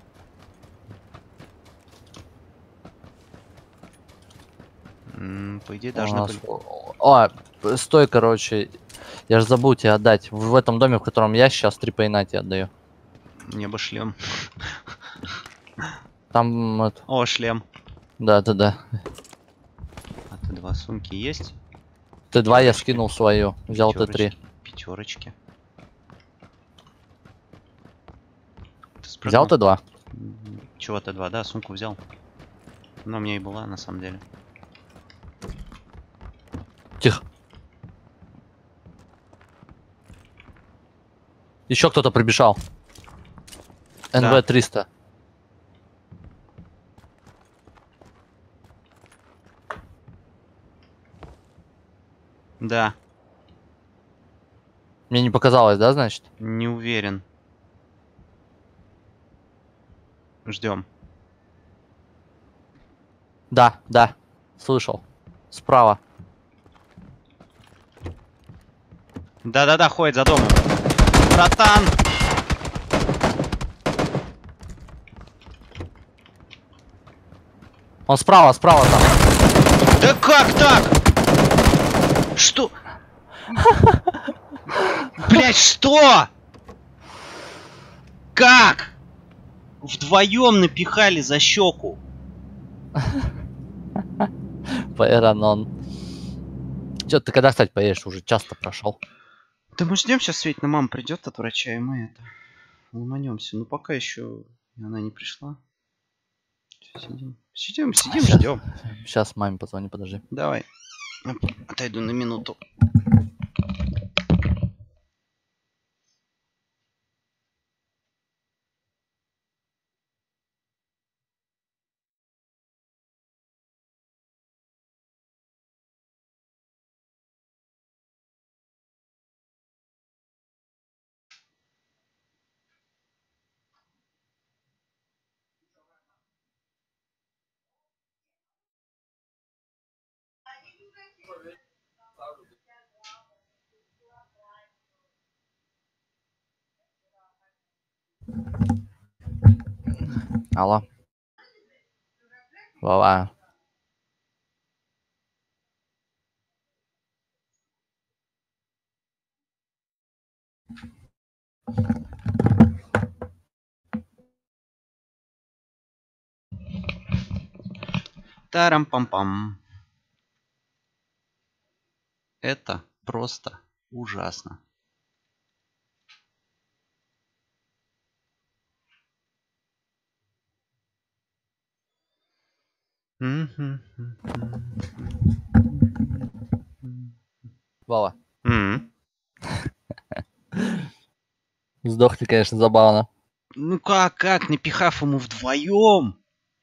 По идее должны были... О, стой, короче. Я же забыл тебе отдать. В этом доме, в котором я сейчас, 3 пейна тебе отдаю. Мне бы шлем. Там это... О, шлем. Да. А Т2 сумки есть? Т2 я скинул свою. Взял Т3. Пятерочки. Взял Т2? Чего Т2? Да, сумку взял. Но у меня и была, на самом деле. Тихо. Еще кто-то прибежал. НВ-300. Да. Мне не показалось, да, значит? Не уверен. Ждем. Да. Слышал. Справа. Да-да-да, ходит за домом. Братан! Он справа там. Да как так? Что? Блять, что? Как? Вдвоем напихали за щеку. Пайранон. Чё, ты когда, кстати, поедешь? Уже часто прошел. Да мы ждем, сейчас Светина мама придет от врача, и мы это ломанемся. Ну пока еще она не пришла. Сидим, ждем. Сейчас маме позвони, подожди. Давай. Отойду на минуту. Алло. Вова. Тарам-пам-пам. Это просто ужасно. Вова. Сдохли, конечно, забавно. Ну как, напихав ему вдвоем?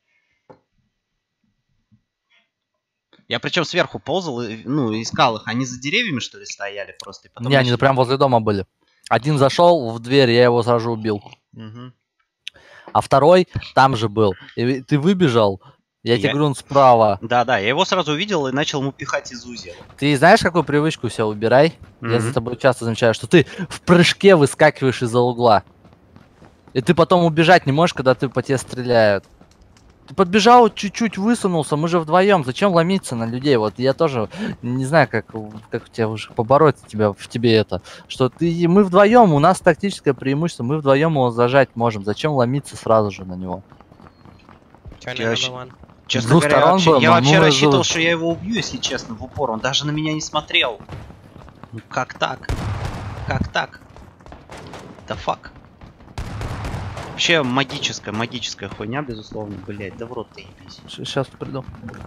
Я причем сверху ползал, ну, искал их. Они за деревьями, что ли, стояли просто? И потом Не, они прям возле дома были. Один зашел в дверь, я его сразу убил. Угу. А второй там же был. И ты выбежал, я тебе говорю, он справа. Да, я его сразу увидел и начал ему пихать из узел. Ты знаешь, какую привычку себе убирай? Я за тобой часто замечаю, что ты в прыжке выскакиваешь из-за угла. И ты потом убежать не можешь, когда по тебе стреляют. Ты подбежал, чуть-чуть высунулся, мы же вдвоем. Зачем ломиться на людей? Вот я тоже не знаю, как тебя уже побороть в тебе это. Что мы вдвоем, у нас тактическое преимущество, мы вдвоем его зажать можем. Зачем ломиться сразу же на него? Честно говоря, я вообще рассчитывал, что я его убью, если честно, в упор. Он даже на меня не смотрел. Ну как так? Как так? Да фак. Вообще магическая хуйня, безусловно, блять, да в рот ты ебись. Сейчас приду.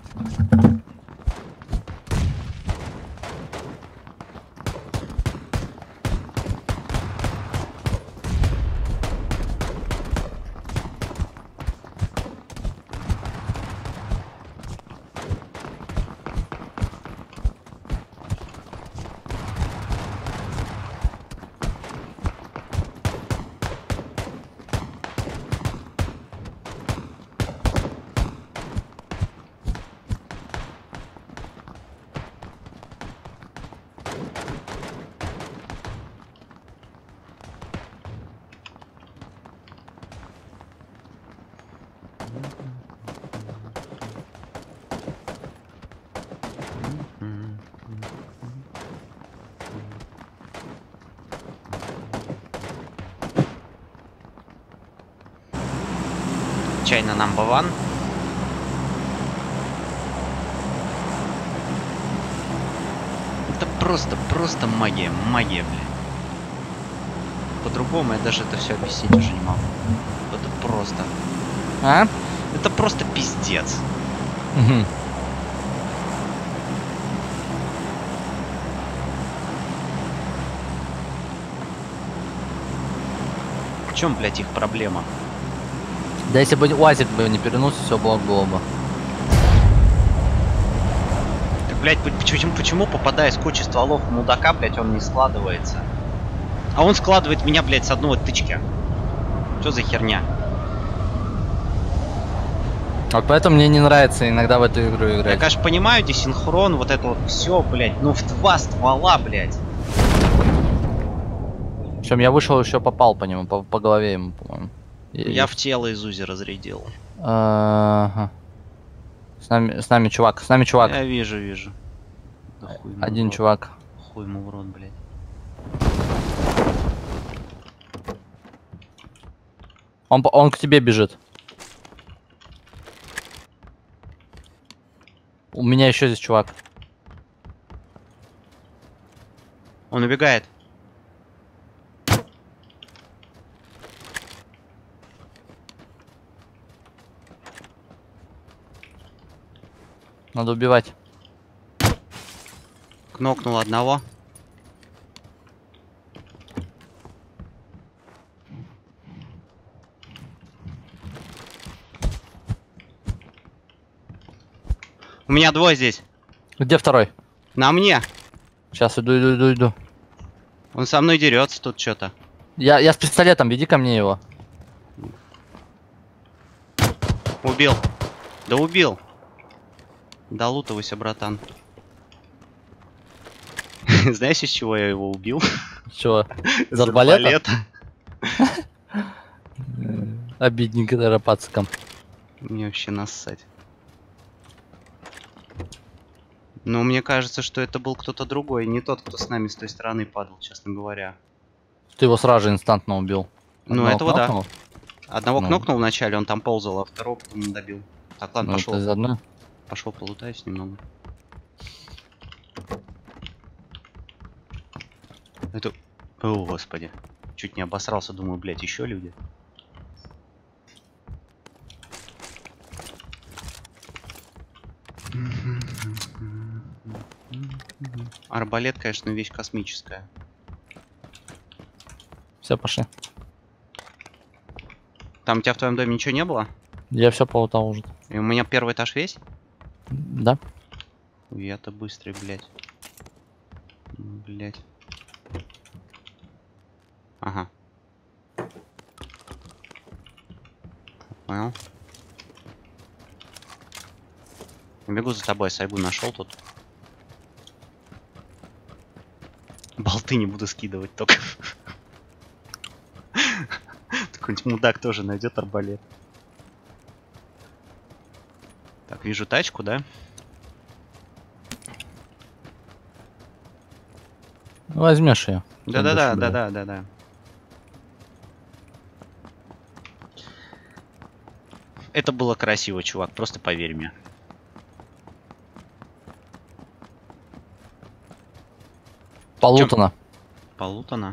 Чайна number one. Это просто магия, блин. По-другому я даже это все объяснить уже не могу. Это просто. А? Это просто пиздец. Угу. В чем, блядь, их проблема? Да если бы УАЗик не перенулся, все было бы. Так, блядь, почему попадая с кучи стволов в мудака, блядь, он не складывается? А он складывает меня, блядь, с одной тычки. Что за херня? Вот поэтому мне не нравится иногда в эту игру играть. Я, конечно, понимаю, десинхрон, вот это вот все, блядь, ну в 2 ствола, блядь. Причем я вышел, еще попал по нему, по голове ему, по-моему. Я в тело из УЗИ разрядил. Ага. С нами чувак, с нами чувак. Я вижу. Да хуй ему Один в рот. чувак. Хуй ему в рот, блядь. Он к тебе бежит. У меня еще здесь чувак. Он убегает. Надо убивать. Кнокнул одного. У меня двое здесь. Где второй? На мне. Сейчас иду. Он со мной дерется тут что-то. Я с пистолетом, веди ко мне его. Убил. Да убил. Да лутывайся, братан. Знаешь, из чего я его убил? Чего? Из арбалета? Обидненько, наверное, пацкам. Мне вообще нассать. Но мне кажется, что это был кто-то другой, не тот, кто с нами с той стороны падал, честно говоря. Ты его сразу же инстантно убил. Ну, Одного этого кнопнул? да. Одного Ну. кнопнул вначале, он там ползал, а второго потом добил. Так, ладно, Ну, пошел. это заодно. Пошел полутаюсь немного. Это... О, господи. Чуть не обосрался, думаю, блядь, еще люди. Арбалет, конечно, вещь космическая. Все, пошли. Там у тебя в твоем доме ничего не было? Я все полутал уже. И у меня первый этаж весь? Да? Ой, я-то быстрый, блядь. Блядь. Ага. Понял. Я бегу за тобой, сайгу нашел тут. Болты не буду скидывать только. Какой-нибудь мудак тоже найдет арбалет. Так, вижу тачку, да? Возьмешь ее. Да. Это было красиво, чувак, просто поверь мне. Полутано. Полутано.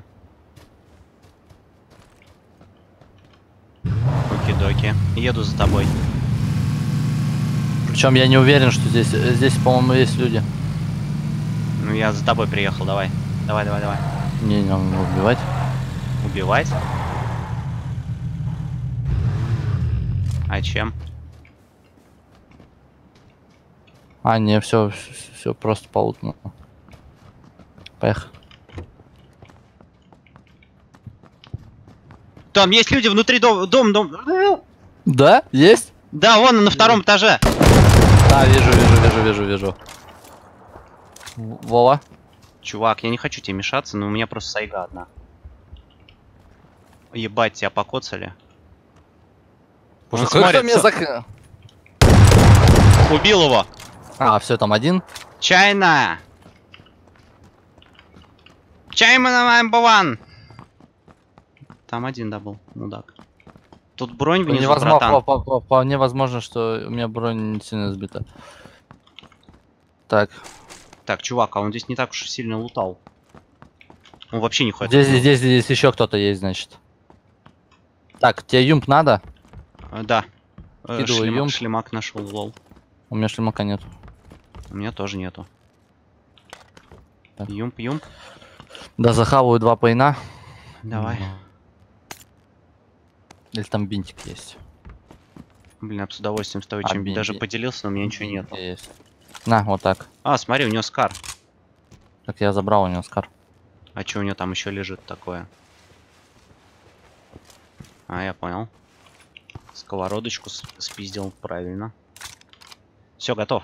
Оки-доки. Еду за тобой. Причем я не уверен, что здесь, по-моему, есть люди. Ну я за тобой приехал, давай. Давай. Не надо убивать. Убивать? А чем? А, не, все просто полутано. Поехали. Там есть люди внутри дом. Да? Есть? Да, вон он на втором этаже. Да, вижу. Вова. Чувак, я не хочу тебе мешаться, но у меня просто сайга одна. Ебать, тебя покоцали. Он смотрит, убил его. А, все, там один. Чайна! Чайна number one! Там один, да, был, мудак. Тут бронь внизу, братан. Вполне возможно, что у меня бронь не сильно сбита. Так. Так, чувак, а он здесь не так уж и сильно лутал. Он вообще не ходит. Здесь еще кто-то есть, значит. Так, тебе юмп надо? Да. Юмп. Шлемак нашел, лол. У меня шлемака нет. У меня тоже нету. Так. Юмп. Да, захаваю 2 пейна. Давай. Или там бинтик есть. Блин, я бы с удовольствием с тобой чем-нибудь даже поделился, но у меня ничего нет. Есть. На, вот так. А, смотри, у него скар. Так я забрал у него скар. А что у него там еще лежит такое? А, я понял. Сковородочку спиздил правильно. Все, готов.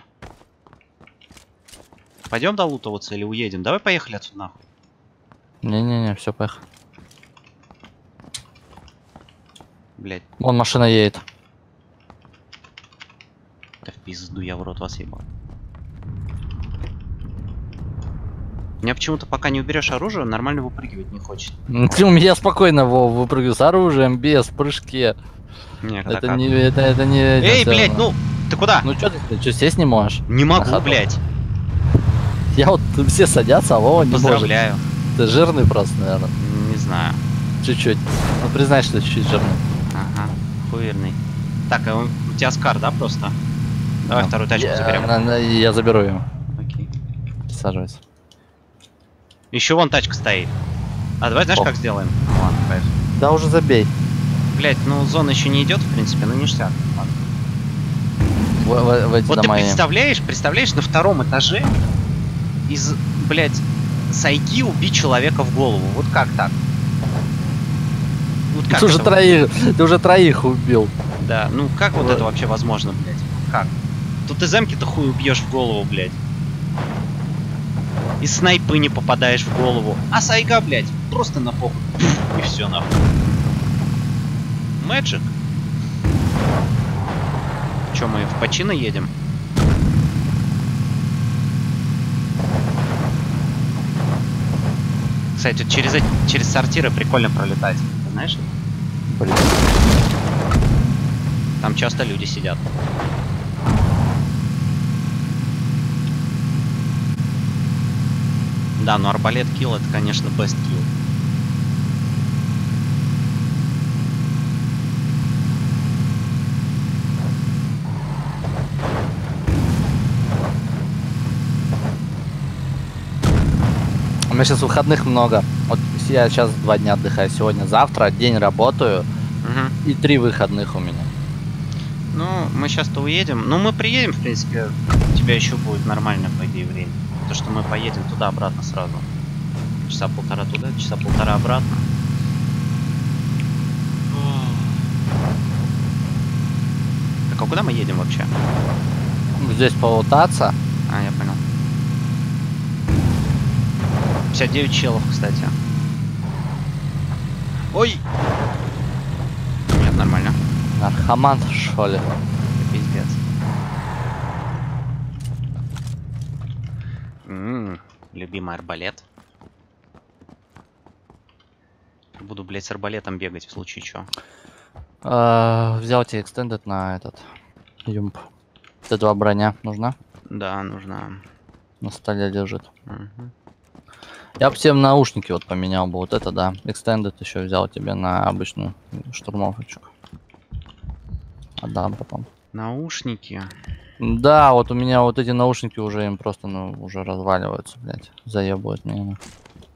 Пойдем долутываться или уедем? Давай поехали отсюда нахуй. Не-не-не, все, поехали. Блять, Вон машина едет. да в пизду, я в рот вас ебал. Меня почему-то пока не уберешь оружие, нормально выпрыгивать не хочет. Ты у меня спокойно выпрыгиваю с оружием, без прыжки. Не, Это не... Это не... Эй, это блять, всё равно. ну, ты куда? Ну что ты что, сесть не можешь? Не могу, Ага. блять. Я вот, все садятся, а Вова не может. Поздравляю. Ты жирный просто, наверное. Не знаю. Чуть-чуть. Ну признай, что чуть-чуть жирный. Ага, хуирный. Так, а у тебя Скар, да, просто? Давай Да. вторую тачку заберем. Я заберу ее. Окей. Присаживайся. Еще вон тачка стоит. А давай знаешь, О. как сделаем? Ну, ладно, кайф. Да уже забей. Блять, ну зона еще не идет, в принципе, ну ништяк. Ладно. В эти Вот ты дома я- представляешь, на втором этаже из, блять, сайги убить человека в голову. Вот как так? Вот как Ты уже это? ты уже троих убил. Да, ну как вот Вот. это вообще возможно, блять? Как? Тут из эмки-то хуй убьешь в голову, блять. Из снайпы не попадаешь в голову. А сайга, блять, просто на похуй. И все нахуй. Мэджик. Че, мы в Пачино едем? Кстати, через сортиры прикольно пролетать. Ты знаешь? Блин. Там часто люди сидят. Да, но арбалет килл это, конечно, best kill. У меня сейчас выходных много. Вот я сейчас 2 дня отдыхаю. Сегодня, завтра, день работаю. Угу. И 3 выходных у меня. Ну, мы сейчас-то уедем. Ну, мы приедем, в принципе, у тебя еще будет нормально, по идее, время. То, что мы поедем туда-обратно сразу. Часа полтора туда, часа полтора обратно. Так, а куда мы едем вообще? Здесь полутаться. А, я понял. 59 челов, кстати. Ой! Нет, нормально. Наркоман, что ли? Пиздец. Любимый арбалет. Буду, блять, с арбалетом бегать в случае чё. Взял тебе extended на этот юмп. Т2 броня нужна? Да, нужно. На столе лежит. Мгм. Я бы всем наушники вот поменял бы. Вот это да. Extended еще взял тебе на обычную штурмовочку. Отдам потом. Наушники. Да, вот у меня вот эти наушники уже им просто, ну, уже разваливаются, блядь. Заебывают меня. Ну.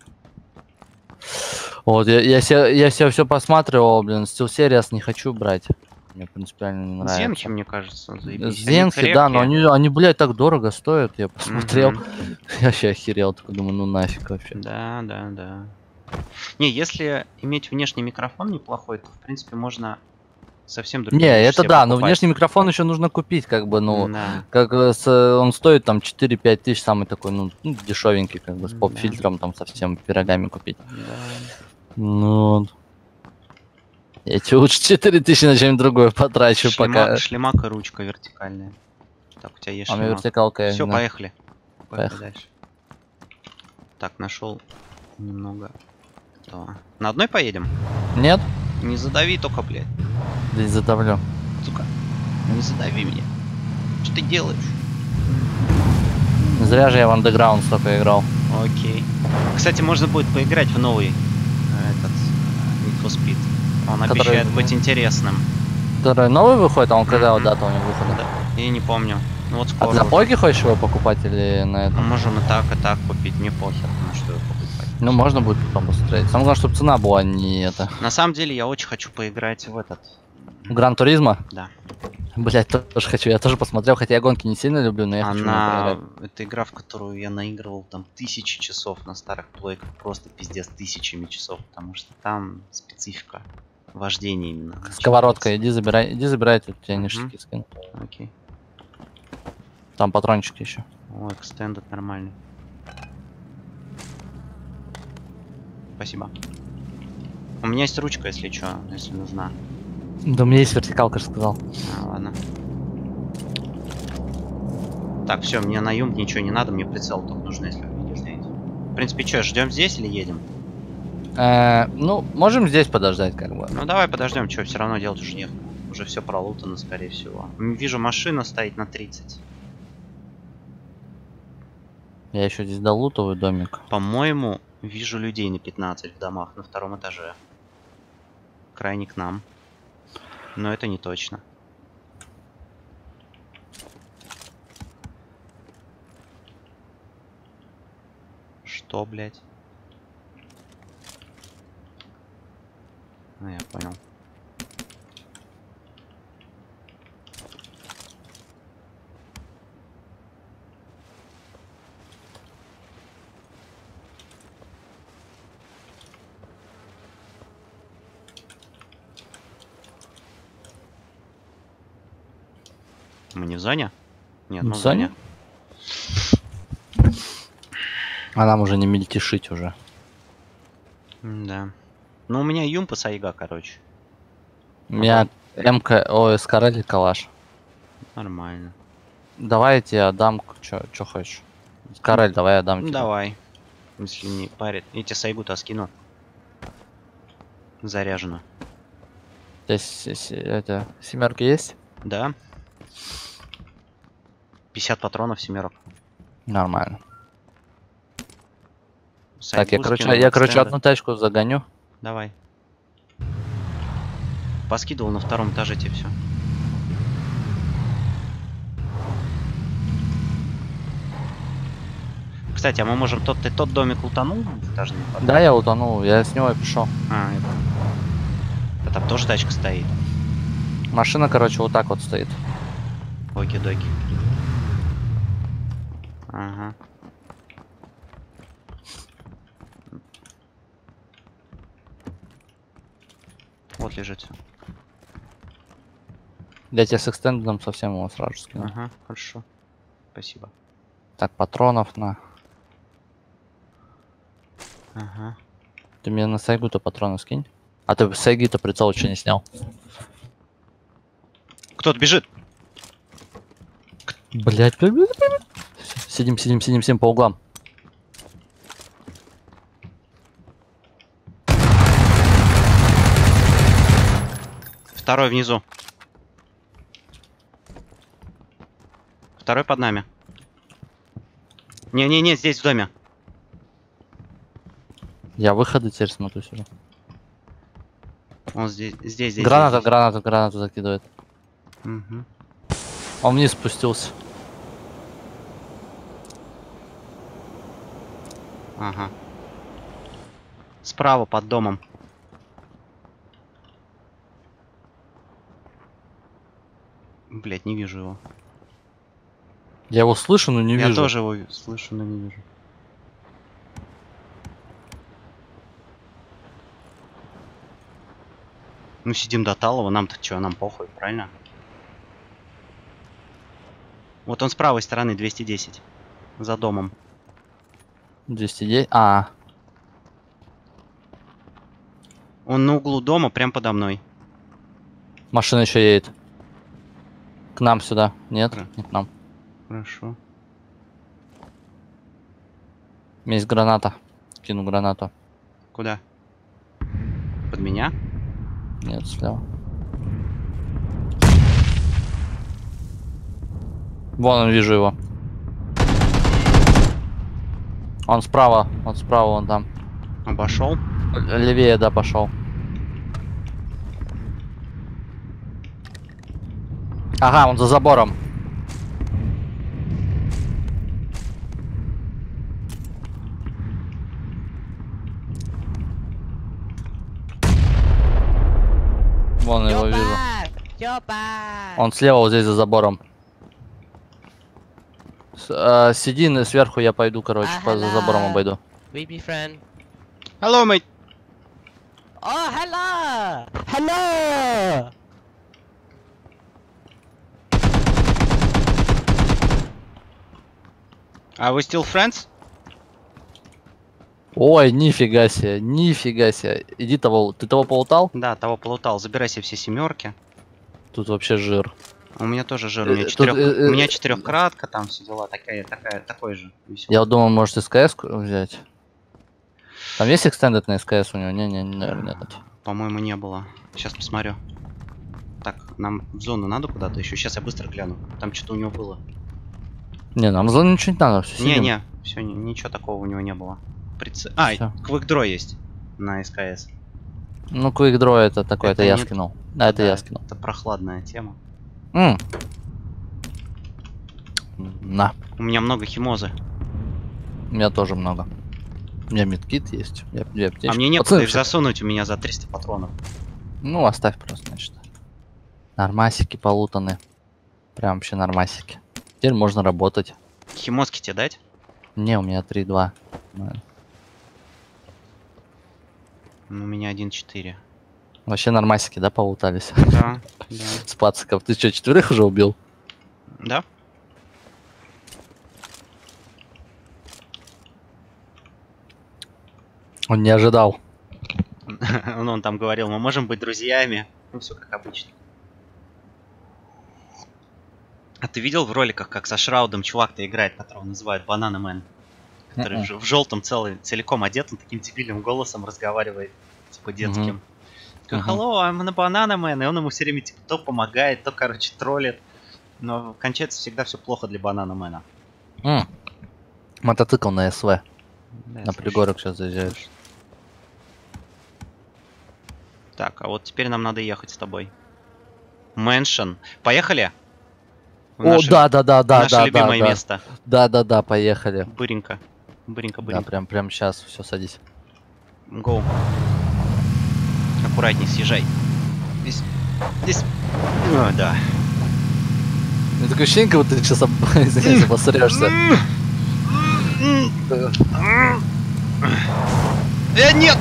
Вот, я себе все посматривал, блин. SteelSeries не хочу брать. Мне принципиально не нравится. Зенки, мне кажется, заебись. Зенки, да, но они, блядь, так дорого стоят. Я посмотрел. Мгм. Я вообще охерел. Такой думаю, ну нафиг вообще. Да, да, да. Не, если иметь внешний микрофон неплохой, то, в принципе, можно совсем другие Не, вещи это себе да, но покупать. внешний микрофон еще нужно купить, как бы, ну, Да. как он стоит там 4-5 тысяч, самый такой, ну, дешевенький, как бы, с Да. поп-фильтром, там, со всем пирогами купить. Да. Ну, вот. Я тебе лучше 4 тысячи на чем-нибудь другое потрачу, пока... Шлемак и ручка вертикальная. Так, у тебя есть А у меня шлемак. вертикалка... Все, да. поехали. Поехали Поехали. дальше. Так, нашел немного этого. На одной поедем? Нет? Не задави только, блядь. Здесь задавлю. Сука. Не задави меня. Что ты делаешь? Зря же я в Underground столько играл. Окей. Кстати, можно будет поиграть в новый этот Need for Speed. Он Который- обещает быть интересным. Который новый выходит, а он когда вот Мгм. дата у него выхода? Да. Я не помню. Ну вот А скоро. ты на уже. пойке хочешь его покупать или на это? Ну, можем и так купить. Мне похер, на что его покупать. Ну, можно будет потом посмотреть. Самое главное, чтобы цена была не это. На самом деле, я очень хочу поиграть в этот. Гран Туризма? Да. Блять, тоже хочу. Я тоже посмотрел, хотя я гонки не сильно люблю, но я хочу в неё Она... поиграть. Это игра, в которую я наигрывал там 1000 часов на старых плойках. Просто пиздец, тысячами часов. Потому что там специфика вождения именно. Сковородка, иди забирай, тут тебе ништяки скину. Окей. Там патрончики еще. О, экстендед нормальный. Спасибо. У меня есть ручка, если что, если нужна. Да у меня есть вертикалка, же сказал. Ладно. Так, все, мне на юмп ничего не надо, мне прицел только нужно, если вы видите где-нибудь. В принципе, что, ждем здесь или едем? Ну, можем здесь подождать, как бы. Ну давай подождем, что, все равно делать уже нет. Уже все пролутано, скорее всего. Вижу, машина стоит на 30. Я еще здесь долутываю домик. По-моему, вижу людей на 15 в домах на 2-м этаже. Крайне к нам. Но это не точно. Что, блядь? Ну, я понял. Мы не в зоне? Нет, В мы в зоне. А нам уже не мельтешить уже. Да. Ну, у меня юмпа сайга, короче. У меня МК, ОСКР или калаш. Нормально. Давай я тебе отдам, что хочешь. Скорель, давай я отдам тебе. Давай. Если не парит. Я тебе сайгу-то скину. Заряжено. Здесь это, семерки есть? Да. 50 патронов, семерок. Нормально. Сайгу Так, я, короче, скинул от стенда. одну тачку загоню. Давай. Поскидывал на 2-м этаже тебе все. Кстати, а мы можем... Ты тот домик утонул двухэтажный? Да, я утонул, я с него и пришел. А, это... А там тоже тачка стоит. Машина, короче, вот так вот стоит. Оки-доки. Ага. Вот лежит. Я тебе с экстендом совсем его сразу же скину. Ага, хорошо. Спасибо. Так, патронов на. Ага. Ты мне на сайгу-то патроны скинь. А ты с сайги-то прицел еще не снял. Кто-то бежит. Блять, сидим по углам. Второй внизу. Второй под нами. Не-не-не, здесь в доме. Я выходы теперь смотрю сюда. Он здесь. Гранату закидывает. Угу. Он вниз спустился. Ага. Справа под домом. Блять, не вижу его. Я его слышу, но не вижу. Я тоже его слышу, но не вижу. Ну сидим до Талова, нам-то что, нам похуй, правильно? Вот он с правой стороны, 210. За домом. 210. Он на углу дома, прям подо мной. Машина еще едет. К нам сюда. Нет, Да. не к нам. Хорошо. У меня есть граната. Кину гранату. Куда? Под меня? Нет, слева. Вон он, вижу его. Он справа, он там. Обошел? Левее, да, пошел. Ага, он за забором. Вон его вижу. Он слева вот здесь за забором. Сиди сверху, я пойду, короче, за забором обойду. We be friend. Hello, mate. Oh, hello! Hello! Are we still friends? Ой, нифига себе, нифига себе. Иди того, ты того полутал? Да, того полутал. Забирай себе все семерки. Тут вообще жир. У меня тоже жир. Тут, У меня четырехкратка, там все дела. Такой же. Веселый. Я вот думал, может СКС взять. Там есть экстендед на СКС у него? Не, наверное, нет. По-моему, не было. Сейчас посмотрю. Так, нам в зону надо куда-то еще. Сейчас я быстро гляну. Там что-то у него было. Не, нам в зону ничего не надо. Не, все, ничего такого у него не было. А, Всё. квикдро есть на СКС. Ну, квикдро это такое, это я не- скинул. Да, это я скинул. Это прохладная тема. На, У меня много химозы. у меня тоже много. У меня медкит есть. А мне некуда их засунуть, у меня за 300 патронов. Ну, оставь просто, значит. Нормасики полутаны. Прям вообще нормасики. Теперь можно работать. Химозки тебе дать? Не, у меня 3-2. Ну, у меня 1-4. Вообще нормасики, да, полутались? Да, да. С пациков. Ты что, 4 уже убил? Да? Он не ожидал. Он там говорил, мы можем быть друзьями. Ну, все как обычно. А ты видел в роликах, как со Шраудом чувак-то играет, которого называют Банана Мэн? Который в желтом целиком одет, он таким дебильным голосом разговаривает, типа детским. Такой, hello, I'm a Banana Man, и он ему все время типа то помогает, то, короче, троллит. Но кончается всегда все плохо для Банана Мэна. Мотоцикл на СВ. Да, На пригорок сейчас заезжаешь. Так, а вот теперь нам надо ехать с тобой. Мэншн. Поехали? О, да. Наше любимое место. Да, поехали. Быренько. Быренько. Да, прям сейчас, все, садись. Гоу. Аккуратней, съезжай. Здесь. О, да. У меня такое ощущение, как будто ты сейчас обосрешься. Нет!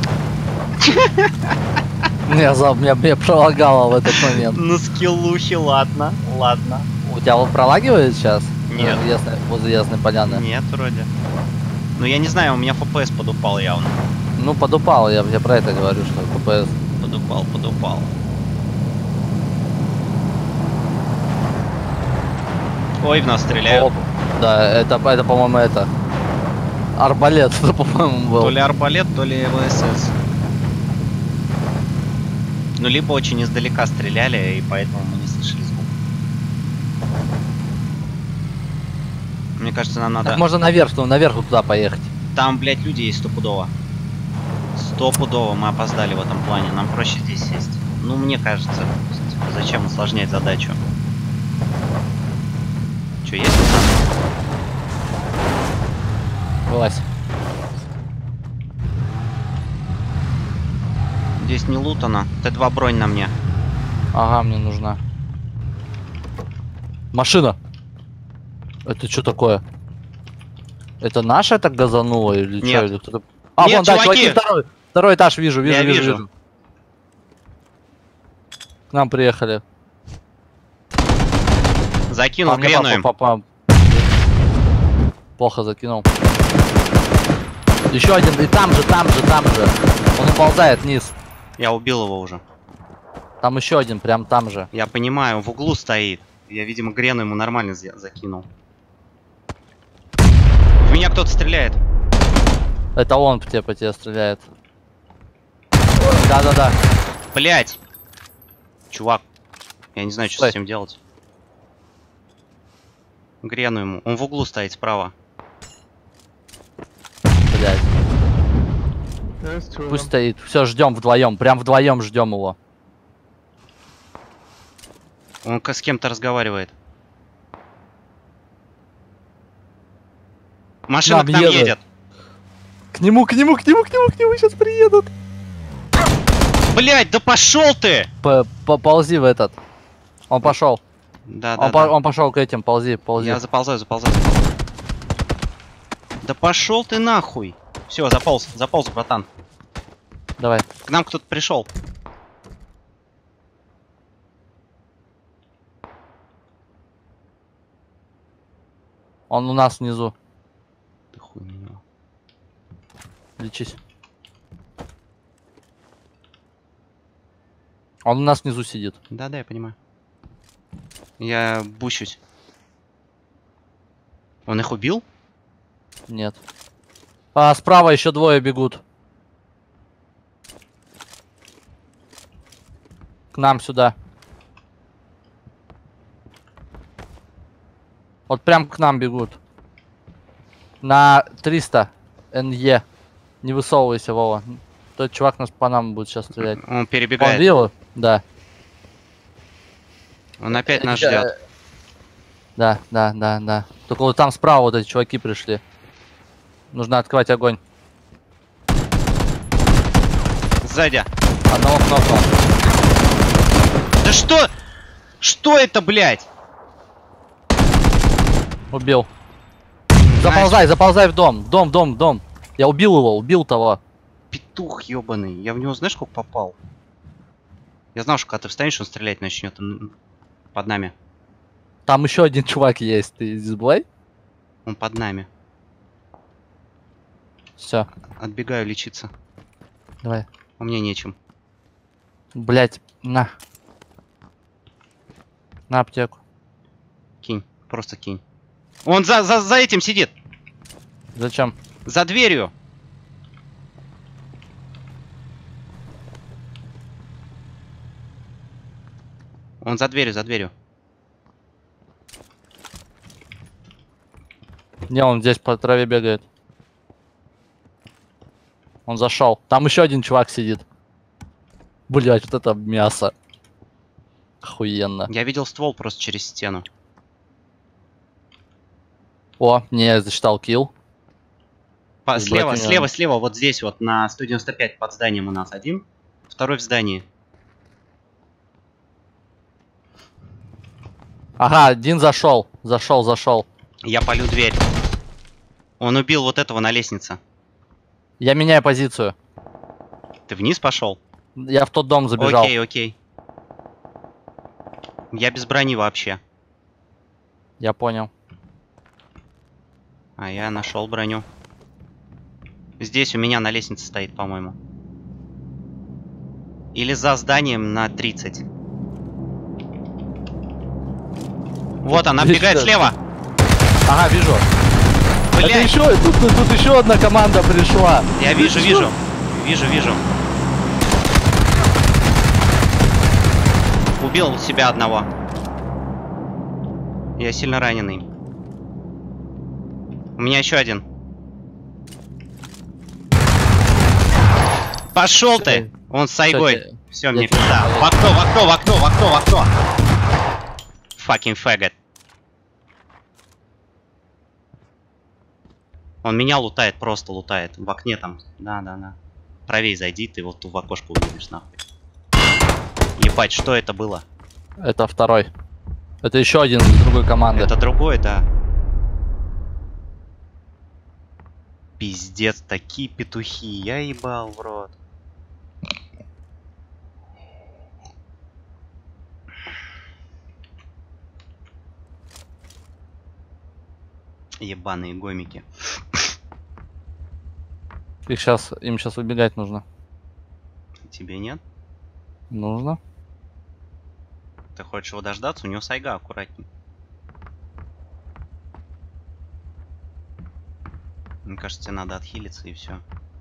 Меня пролагало в этот момент. На скиллухе, ладно. У тебя вот пролагивает сейчас? Нет. Возле Ясной Поляны? Нет, вроде. Ну я не знаю, у меня FPS подупал явно. Ну, подупал, я про это говорю, что ППС. Подупал. Ой, в нас стреляют. Оп. Да, это по-моему, это. Арбалет, это, по-моему, был. То ли арбалет, то ли ВСС. Ну, либо очень издалека стреляли, и поэтому мы не слышали звук. Мне кажется, нам надо... Так можно наверх туда поехать. Там, блядь, люди есть стопудово. Стопудово мы опоздали в этом плане. Нам проще здесь сесть. Ну, мне кажется. Зачем усложнять задачу? Че, есть пацаны? Вылазь. Здесь не лутано. Т2 бронь на мне. Ага, мне нужна. Машина! Это что такое? Это наша так газанула или что? Нет. Или кто-то... А, Нет, вон, да, чуваки! второй этаж вижу. Я вижу. К нам приехали. Закинул грену им. Плохо закинул. Еще один, и там же. Он уползает вниз. Я убил его уже. Там еще один, прям там же. Я понимаю, в углу стоит. Я, видимо, грену ему нормально закинул. В меня кто-то стреляет. Это он по тебе стреляет. Да. Блять! Чувак. Я не знаю, что Стой. с этим делать. Грену ему. Он в углу стоит справа. Блять. Пусть стоит. Все, ждем вдвоем. Прям вдвоем ждем его. Он с кем-то разговаривает. Машина Нам к нам едут. едет. К нему сейчас приедут. Блять, да пошел ты! Ползи в этот. Он пошел. Да. Он пошел к этим, ползи. Я заползаю. Да пошел ты нахуй! Все, заполз, братан. Давай. К нам кто-то пришел. Он у нас внизу. Ты хуй на него. Лечись. Он у нас внизу сидит. Да, я понимаю. Я бущусь. Он их убил? Нет. А, справа еще двое бегут. К нам сюда. Вот прям к нам бегут. На 300 НЕ. Не высовывайся, Вова. Тот чувак нас по нам будет сейчас стрелять. Он Он перебегает. видел? Да. Он опять нас ждет. Да. Только вот там справа вот эти чуваки пришли. Нужно открывать огонь. Сзади. Одного кнопку. Да что? Что это, блядь? Убил. Заползай в дом. Дом. Я убил его, убил того. Петух ебаный. Я в него знаешь, сколько попал? Я знал, что когда ты встанешь, он стрелять начнет. Он под нами. Там еще один чувак есть. Ты забывай? Он под нами. Все, Отбегаю лечиться. давай. У меня нечем. Блять, на. На аптеку. Кинь. Просто кинь. Он за этим сидит. Зачем? За дверью. Он за дверью. Не, он здесь по траве бегает. Он зашел. Там еще один чувак сидит. Блять, вот это мясо. Охуенно. Я видел ствол просто через стену. О, не, я засчитал килл. Слева, Блядь, слева, вот здесь вот на 195 под зданием у нас один. Второй в здании. Ага, один зашел. Зашел. Я палю дверь. Он убил вот этого на лестнице. Я меняю позицию. Ты вниз пошел? Я в тот дом забежал. Окей. Я без брони вообще. Я понял. А я нашел броню. Здесь у меня на лестнице стоит, по-моему. Или за зданием на 30. Вот она бегает слева. Ага, вижу. Это Блядь, еще, тут еще одна команда пришла. я вижу. Вижу. Убил себя одного. Я сильно раненый. У меня еще один. Пошел ты! Он с Айгой. Все, мне тебя пизда. В окно! Fucking faggot. Он меня лутает, просто лутает. В окне там. Да. Правей зайди, ты вот в окошко увидишь, нахуй. Ебать, что это было? Это второй. Это еще один из другой команды. Это другой, да. Пиздец, такие петухи. Я ебал в рот. Ебаные гомики. Им сейчас убегать нужно. Тебе нет? Нужно. Ты хочешь его дождаться? У него сайга, аккуратней. Мне кажется, тебе надо отхилиться и все.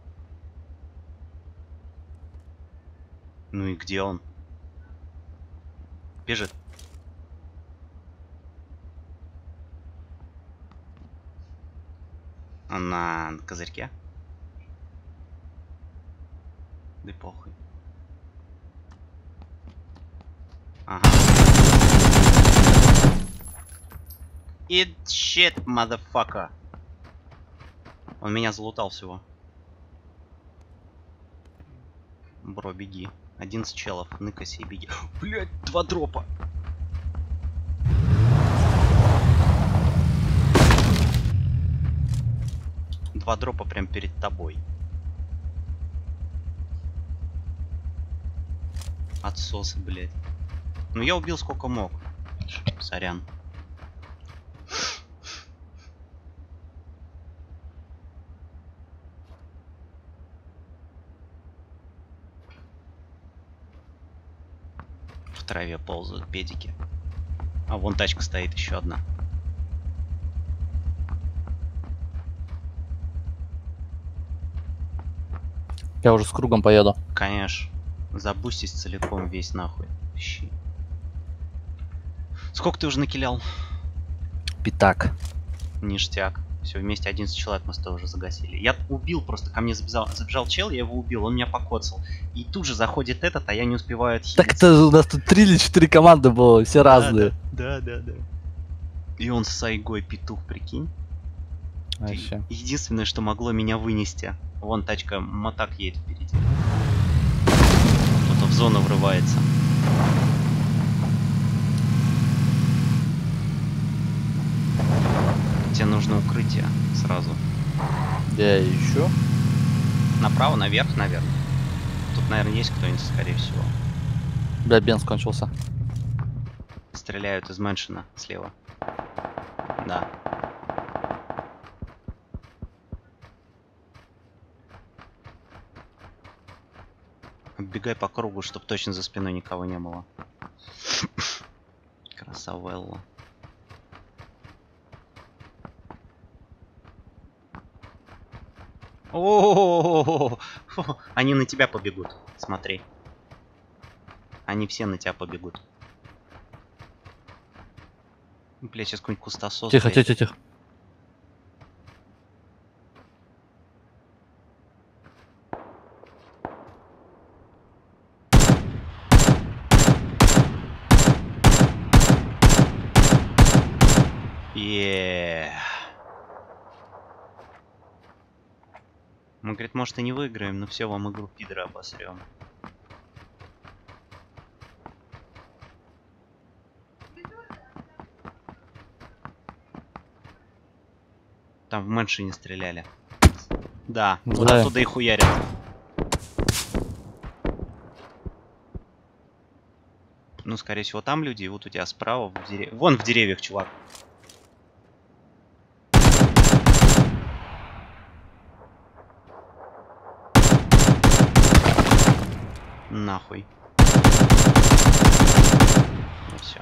Ну и где он? Бежит. Он на козырьке. Да и похуй. Ага. Eat shit, motherfucker. Он меня залутал всего. Бро, беги. 11 челов. Ныкайся и беги. Блять, 2 дропа. Два дропа прям перед тобой. Отсосы, блядь. Ну я убил сколько мог. Сорян. В траве ползают педики. А вон тачка стоит, еще одна. Я уже с кругом поеду. Конечно. Забустись целиком весь нахуй. Щи. Сколько ты уже накилял? Пятак. Ништяк. Все, вместе 11 человек мы с тобой уже загасили. Я убил просто, ко мне забежал чел, я его убил, он меня покоцал. И тут же заходит этот, а я не успеваю отхилиться. Так это у нас тут 3 или 4 команды было, все разные. Да. И он с сайгой петух, прикинь. Вообще. Единственное, что могло меня вынести. Вон тачка, мотак едет впереди. Кто-то в зону врывается. Тебе нужно укрытие сразу. Где я ищу? Направо, наверх, наверное. Тут, наверное, есть кто-нибудь, скорее всего. Бля, бенз кончился. Стреляют из мэншена слева. Да. Оббегай по кругу, чтобы точно за спиной никого не было. Красавелла. О, они на тебя побегут. Смотри. Они все на тебя побегут. Бля, сейчас какой-нибудь кустосос. Тихо, тихо. Мы, говорит, может и не выиграем, но все, вам игру пидора обосрем. Там в мэншине стреляли. Да, вот оттуда и хуярят. Ну, скорее всего, там люди, и вот у тебя справа, вон в деревьях, чувак. Нахуй. Ну все.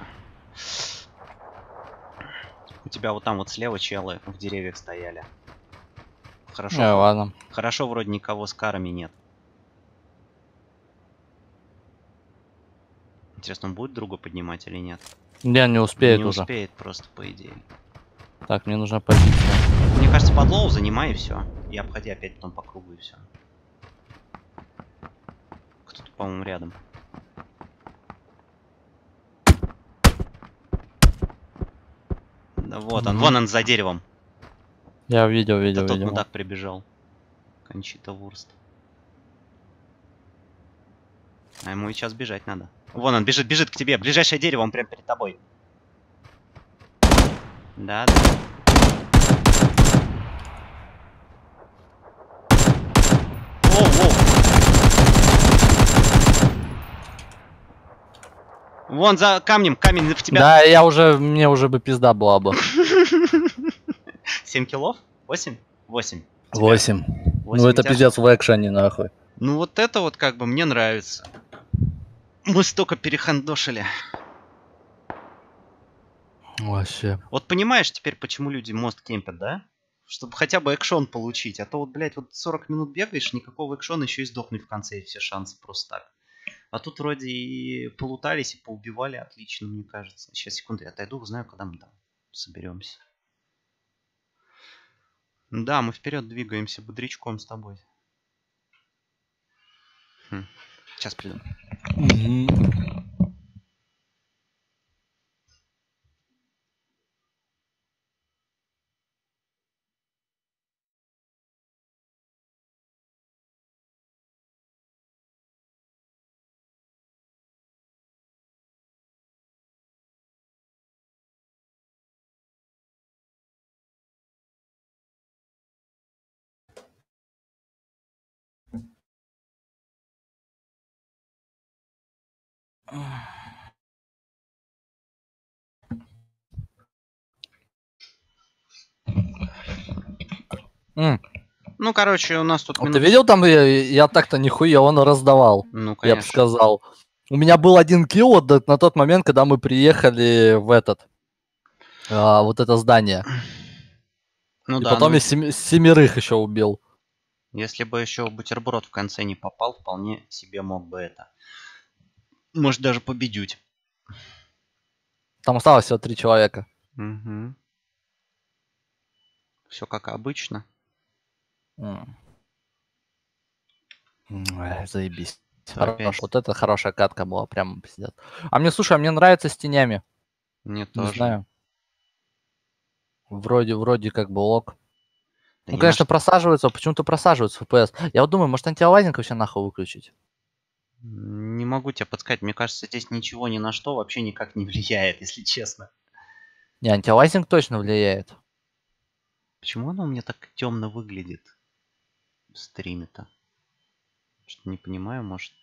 У тебя вот там вот слева челы в деревьях стояли. Хорошо. Ладно. Хорошо, вроде никого с карами нет. Интересно, он будет друга поднимать или нет? Не успеет уже. Не успеет просто, по идее. Так, мне нужна позиция. Мне кажется, под лоу занимай и все. И обходи опять потом по кругу и все. Кто-то, по-моему, рядом. Да вот он, вон он за деревом. Я видел. Тот мудак прибежал. Кончита Вурст. А ему и сейчас бежать надо. Вон он бежит к тебе. Ближайшее дерево, он прям перед тобой. Да. Воу. Вон за камнем, камень в тебя. Да, мне уже бы пизда была бы. 7 киллов? 8? 8. 8. Ну это пиздец в экшене, нахуй. Ну вот это вот как бы мне нравится. Мы столько перехандошили. Вообще. Вот понимаешь теперь, почему люди мост кемпят, да? Чтобы хотя бы экшон получить. А то вот, блядь, вот 40 минут бегаешь, никакого экшона, еще и сдохнуть в конце, и все шансы просто так. А тут вроде и полутались, и поубивали отлично, мне кажется. Сейчас, секунду, я отойду, узнаю, когда мы там соберемся. Да, мы вперед двигаемся бодрячком с тобой. Сейчас приду. Ну, короче, у нас тут... Ты видел там, я так-то нихуя он раздавал. Ну, конечно. Я бы сказал. У меня был 1 килл вот на тот момент, когда мы приехали в этот... вот это здание. Ну И да, потом ну, я 7 еще убил. если бы еще бутерброд в конце не попал, вполне себе мог бы это. Может даже победить. Там осталось всего 3 человека. Угу. Все как обычно. Заебись. Опять. Хорош. Вот это хорошая катка была, прям пиздец. А мне, слушай, мне нравится с тенями. Мне Не тоже. знаю. Вроде как бы ок. Да Ну, ни конечно, на что. просаживается, почему-то просаживается FPS. Я вот думаю, может антиалайзинг вообще нахуй выключить? Не могу тебе подсказать. Мне кажется, здесь ничего ни на что вообще никак не влияет, если честно. Не, антиалайзинг точно влияет. Почему оно у меня так темно выглядит в стриме-то? Что-то не понимаю, может.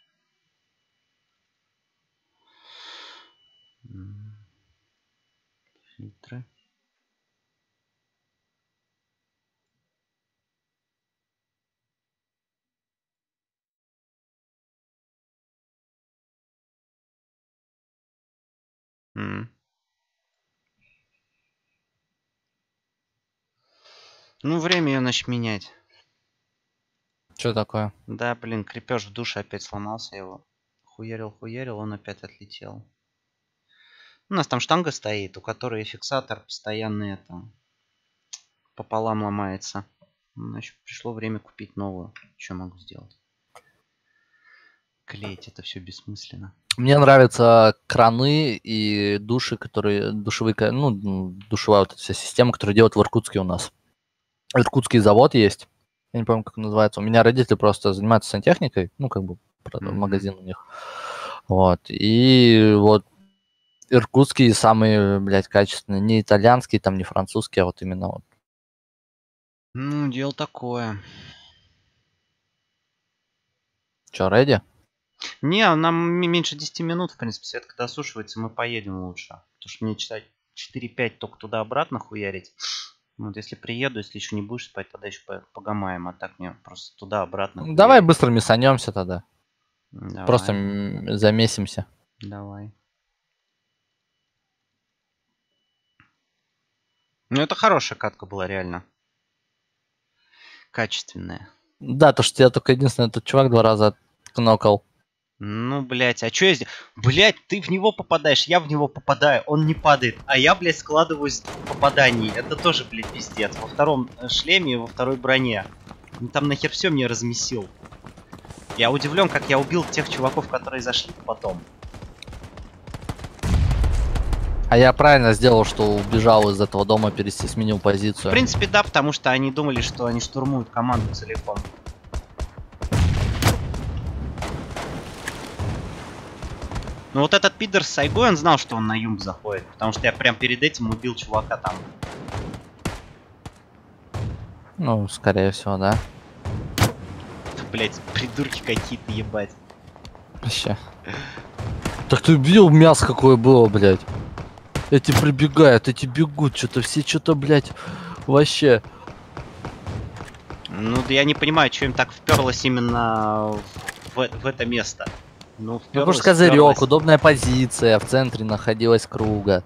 Фильтры. Ну, время ее начать менять. Что такое? Да, блин, крепеж в душе опять сломался его. Хуярил, он опять отлетел. У нас там штанга стоит, у которой фиксатор постоянно это пополам ломается. Значит, пришло время купить новую. Что могу сделать? Клеить это все бессмысленно. Мне нравятся краны и души, которые... Душевая вот эта вся система, которую делают в Иркутске у нас. Иркутский завод есть. Я не помню, как он называется. У меня родители просто занимаются сантехникой. Ну, как бы, магазин у них. Вот. И вот иркутские самые, блядь, качественные. Не итальянские, там, не французские, а вот именно вот. Ну, дело такое. Чё, ready? Не, нам меньше 10 минут, в принципе, сетка досушивается, мы поедем лучше. Потому что мне читать 4-5 только туда-обратно хуярить. Вот если приеду, если еще не будешь спать, тогда еще погамаем. А так мне просто туда-обратно. Давай быстро мясанемся тогда. Давай. Просто замесимся. Давай. Ну, это хорошая катка была, реально. Качественная. Да, то, что я только единственное, этот чувак 2 раза кнокал. Ну, блядь, а чё я здесь? Блядь, ты в него попадаешь, я в него попадаю, он не падает. А я, блядь, складываюсь в попадании. Это тоже, блядь, пиздец. Во втором шлеме и во второй броне. Он там нахер все мне размесил. Я удивлен, как я убил тех чуваков, которые зашли потом. А я правильно сделал, что убежал из этого дома, сменил позицию. В принципе, да, потому что они думали, что они штурмуют команду целиком. Ну вот этот пидор с Сайгой, он знал, что он на юмб заходит. Потому что я прям перед этим убил чувака там. Ну, скорее всего, да. Блять, придурки какие-то, ебать. Вообще. Так ты убил, мясо какое было, блядь. Эти прибегают, эти бегут, что-то все, что-то, блядь, вообще. Ну, я не понимаю, что им так вперлось именно в это место. Ну, Потому что козырек, удобная позиция, в центре находилась круга.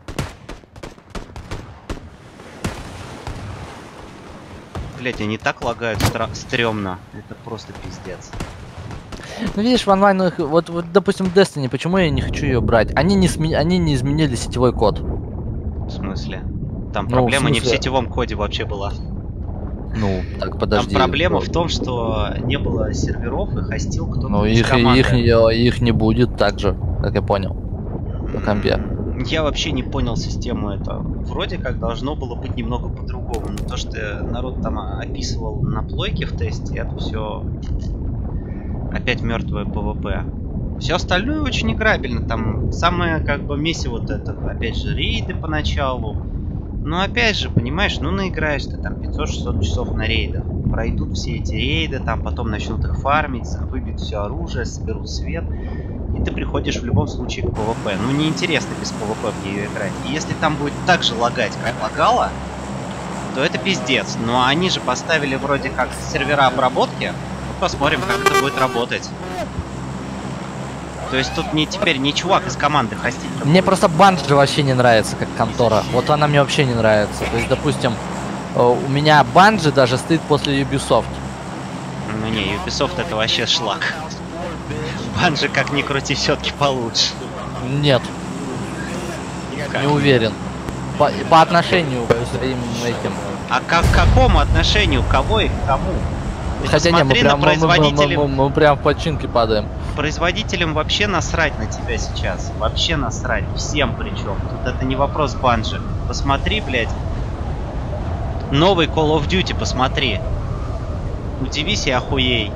Блять, они так лагают стрёмно. Это просто пиздец. Ну видишь, в онлайновых, вот допустим, Destiny, почему я не хочу ее брать? Они не изменили сетевой код. В смысле? Там Ну, проблема в смысле? не в сетевом коде вообще была. Ну, так, подожди. Там проблема в том, что не было серверов и хостил кто-то. Ну, их не будет так же, как я понял. На компе. Я вообще не понял систему этого. Вроде как должно было быть немного по-другому. Но то, что народ там описывал на плойке в тесте, это все опять мертвое ПВП. Все остальное очень играбельно. Там самое как бы месиво вот это. Опять же, рейды поначалу. Но опять же, понимаешь, ну наиграешь ты там 500-600 часов на рейдах. Пройдут все эти рейды, там потом начнут их фармить, выбьют все оружие, соберут свет. И ты приходишь в любом случае к ПВП. Ну неинтересно без ПВП в нее играть. И если там будет так же лагать, как лагало, то это пиздец. Но они же поставили вроде как сервера обработки. Ну, посмотрим, как это будет работать. То есть тут не теперь не чувак из команды хостить. Мне просто Bungie вообще не нравится как контора. Вот она мне вообще не нравится. То есть, допустим, у меня Bungie даже стоит после Ubisoft. Ну не, Ubisoft это вообще шлак. Bungie как ни крути, все-таки получше. Нет, не уверен. По отношению к своим этим. А как к какому отношению? Кого и к кому? Ты Хотя не, мы посмотри на прям, производителей. мы прям в починки падаем. Производителям вообще насрать на тебя сейчас. Вообще насрать. Всем причем. Тут это не вопрос Bungie. Посмотри, блядь. Новый Call of Duty, посмотри. Удивись и охуей.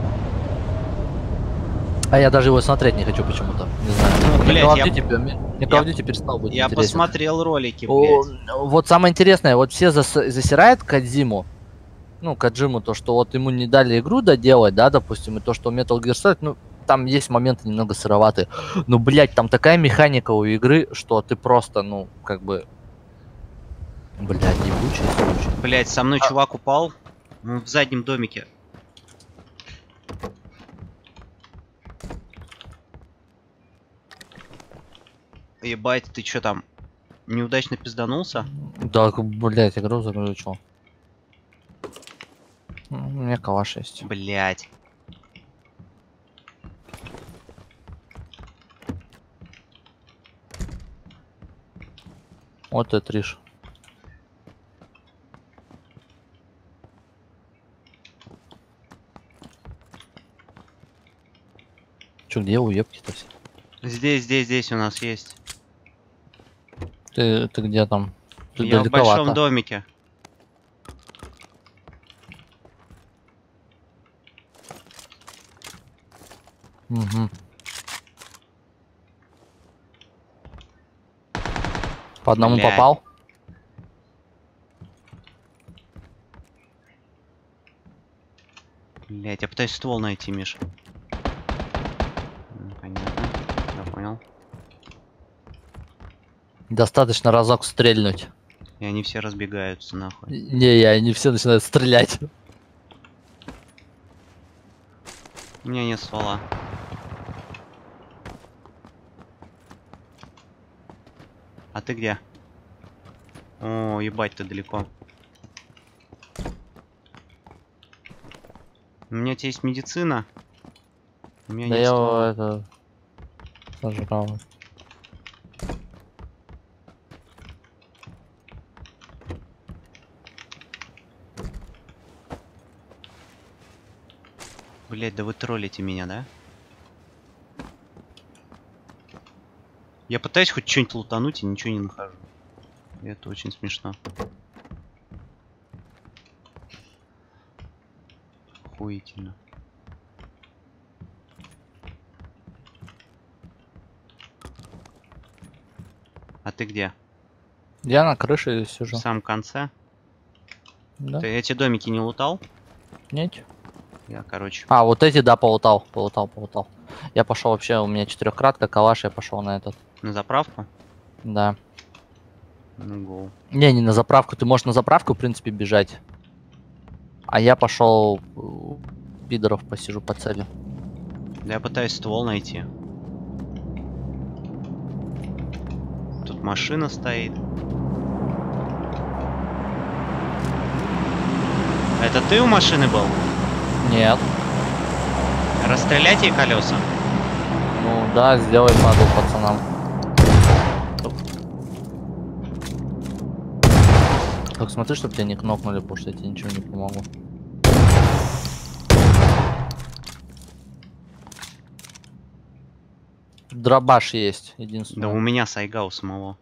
А я даже его смотреть не хочу почему-то. Не знаю. Ну, Мне блядь, Call of я- Duty, мне Call of Duty перестал быть Я интересен. посмотрел ролики, блядь. Вот самое интересное, вот все засирают Кодзиму. Ну, Коджиму, то, что вот ему не дали игру доделать, да, допустим, и то, что Metal Gear Solid, ну, там есть моменты немного сыроватые. Ну, блядь, там такая механика у игры, что ты просто, ну, как бы... Блядь, ебучий случай. Блядь, со мной чувак упал. В заднем домике. Ебать, ты чё там? Неудачно пизданулся? Да, блядь, игру заглючил. У меня калаш есть. Блядь. Вот это Триш. Чё, где уебки-то все? Здесь у нас есть. Ты где там? Ты Я в большом далековато. домике. Угу. По одному Блядь. попал? Блядь, я пытаюсь ствол найти, Миша. Понятно. Я понял. Достаточно разок стрельнуть. И они все разбегаются, нахуй. Не, они все начинают стрелять. У меня нет ствола. А ты где? О, ебать, ты далеко. У меня у тебя есть медицина. У меня Да нет я его ствола. это сожрал. Блять, да вы троллите меня, да? Я пытаюсь хоть что-нибудь лутануть и ничего не нахожу. И это очень смешно. Охуительно. А ты где? Я на крыше В сижу. самом конце? Да? Ты эти домики не лутал? Нет? Я, короче. А, вот эти, да, полутал. Я пошел вообще, у меня четырехкратка, калаш, я пошел на этот. На заправку? Да. Ну, гоу. Не на заправку. Ты можешь на заправку, в принципе, бежать. А я пошел пидоров посижу по цели. Да я пытаюсь ствол найти. Тут машина стоит. Это ты у машины был? Нет. Расстрелять ей колеса? Ну да, сделай падл пацанам. Так смотри, чтобы тебя не кнопнули, потому что я тебе ничего не помогу. Дробаш есть, Да единственное. у меня сайга у самого.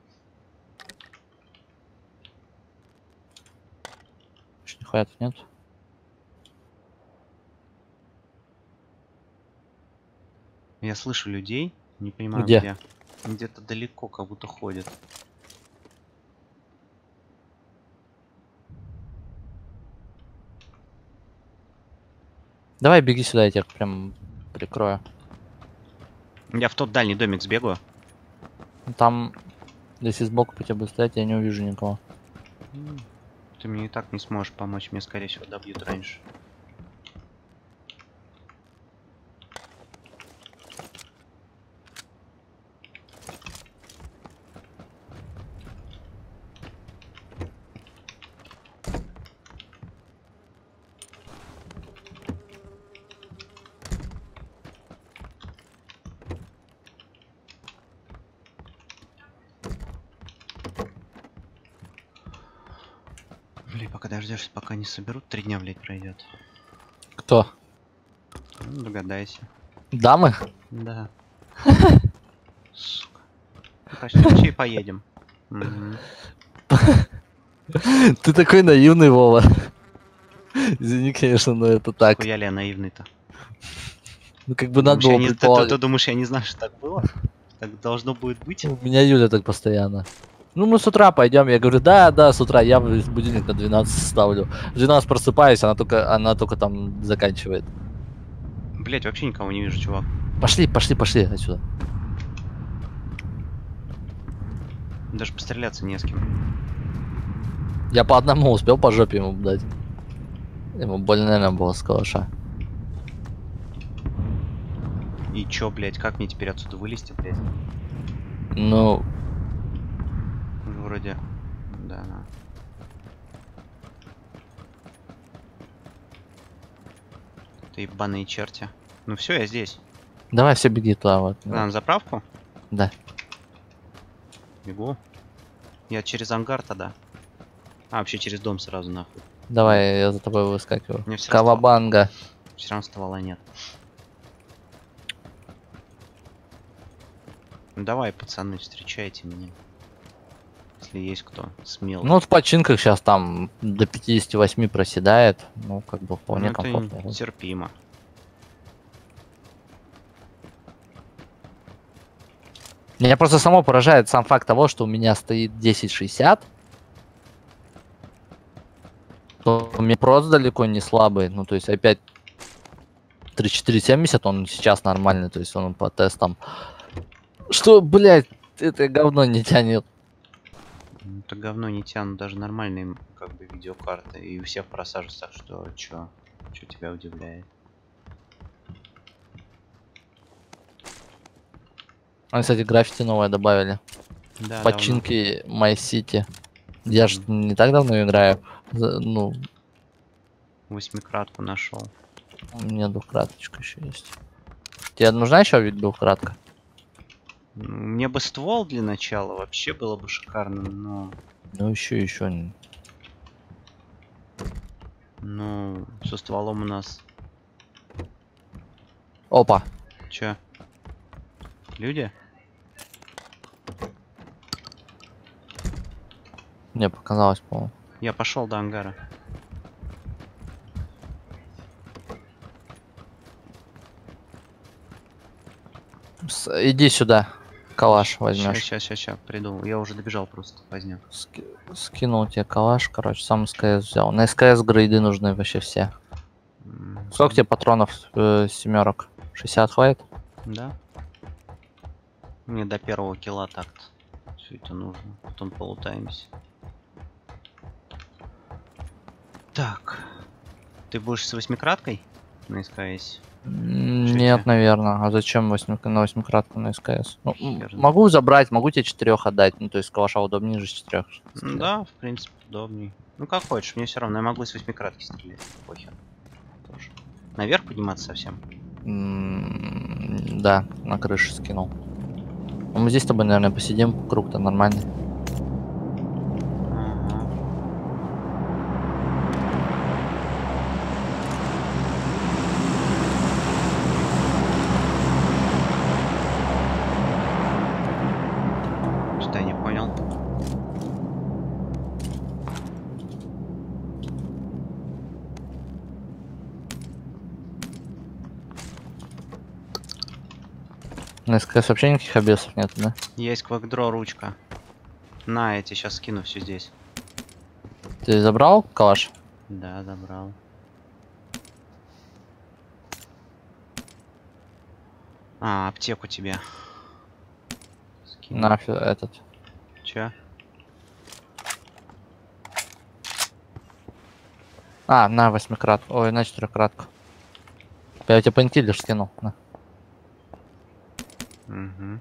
Нихуя тут нет. Я слышу людей, не понимаю Где? где. Где-то далеко, как будто ходят. Давай беги сюда, я тебя прям прикрою. Я в тот дальний домик сбегаю. Там, если сбоку по тебе будет стоять, я не увижу никого. Ты мне и так не сможешь помочь, мне скорее всего добьют раньше. Блин, пока дождешься, пока не соберут, 3 дня, блядь, пройдет. Кто? Ну, догадайся. Дамы? Да. Сука. Ну, так, следующий поедем. Мгм. Ты такой наивный, Вова. Извини, конечно, но это так. Хуя ли я наивный-то? Ну, как бы надо Думаешь, я было не... предполагать. Ты думаешь, я не знаю, что так было? Так должно будет быть? У меня Юля так постоянно. Ну, мы с утра пойдем. Я говорю, да, с утра. Я будильник на 12 ставлю. В 12 просыпаюсь, она только там заканчивает. Блять, вообще никого не вижу, чувак. Пошли отсюда. Даже постреляться не с кем. Я по одному успел по жопе ему дать. Ему больно, наверное, было с калаша. И чё, блять, как мне теперь отсюда вылезти, блять? Ну, Вроде... Да. Ты ебаные черти. Ну все, я здесь. давай все беги туда, вот. На заправку? Да. Бегу. Я через ангар тогда. А, вообще через дом сразу нахуй. Давай, я за тобой выскакиваю. Мне всё равно Кавабанга. Все равно ствола нет. Ну, давай, пацаны, встречайте меня. Если есть кто смелый. Ну, вот в починках сейчас там до 58 проседает. Ну, как бы вполне Ну, комфортно. это терпимо. Меня просто само поражает сам факт того, что у меня стоит 1060. То мне просто далеко не слабый. Ну, то есть опять 3470, он сейчас нормальный, то есть он по тестам. Что, блядь, это говно не тянет. Ну, это говно не тянут даже нормальные как бы видеокарты. И у всех просаживаются, так что чё тебя удивляет? Они, кстати, граффити новое добавили. Да, Починки My City. Я же не так давно играю. Ну, давно. 8-кратку нашел. у меня двухкраточка еще есть. Тебе нужна еще двухкратка? Мне бы ствол для начала вообще было бы шикарно, но... Ну, еще. Ну, со стволом у нас... Опа. Чё? Люди? Мне показалось, по-моему. Я пошел до ангара. Иди сюда. Калаш возьмешь. Сейчас, приду. Я уже добежал просто, поздно. Скинул тебе калаш, короче, сам СКС взял. На СКС грейды нужны вообще все. Сколько тебе патронов семерок? 60 хватит? Да. Мне до первого килла так-то. Все это нужно. Потом полутаемся. Так. Ты будешь с 8-краткой на СКС? Нет, наверное. А зачем на 8-кратку на СКС? Ну, Верно. могу забрать, могу тебе 4 отдать. Ну, то есть калаша удобнее же 4. Да, в принципе, удобней. Ну как хочешь, мне все равно. Я могу с 8-кратки стрелять. Похер. Тоже. Наверх подниматься совсем? Да, на крыше скинул. Ну, мы здесь с тобой, наверное, посидим. Круг-то нормальный. Ага. Что я не понял? На СКС вообще никаких обвесов нет, да? Есть квакдро ручка. На, я тебе сейчас скину все здесь. Ты забрал калаш? Да, забрал. А, аптеку тебе. Скину. Нафиг этот. Че? А, на 8-кратку. Ой, на 4-кратку. Я тебе пейнкиллер скинул. На. Угу.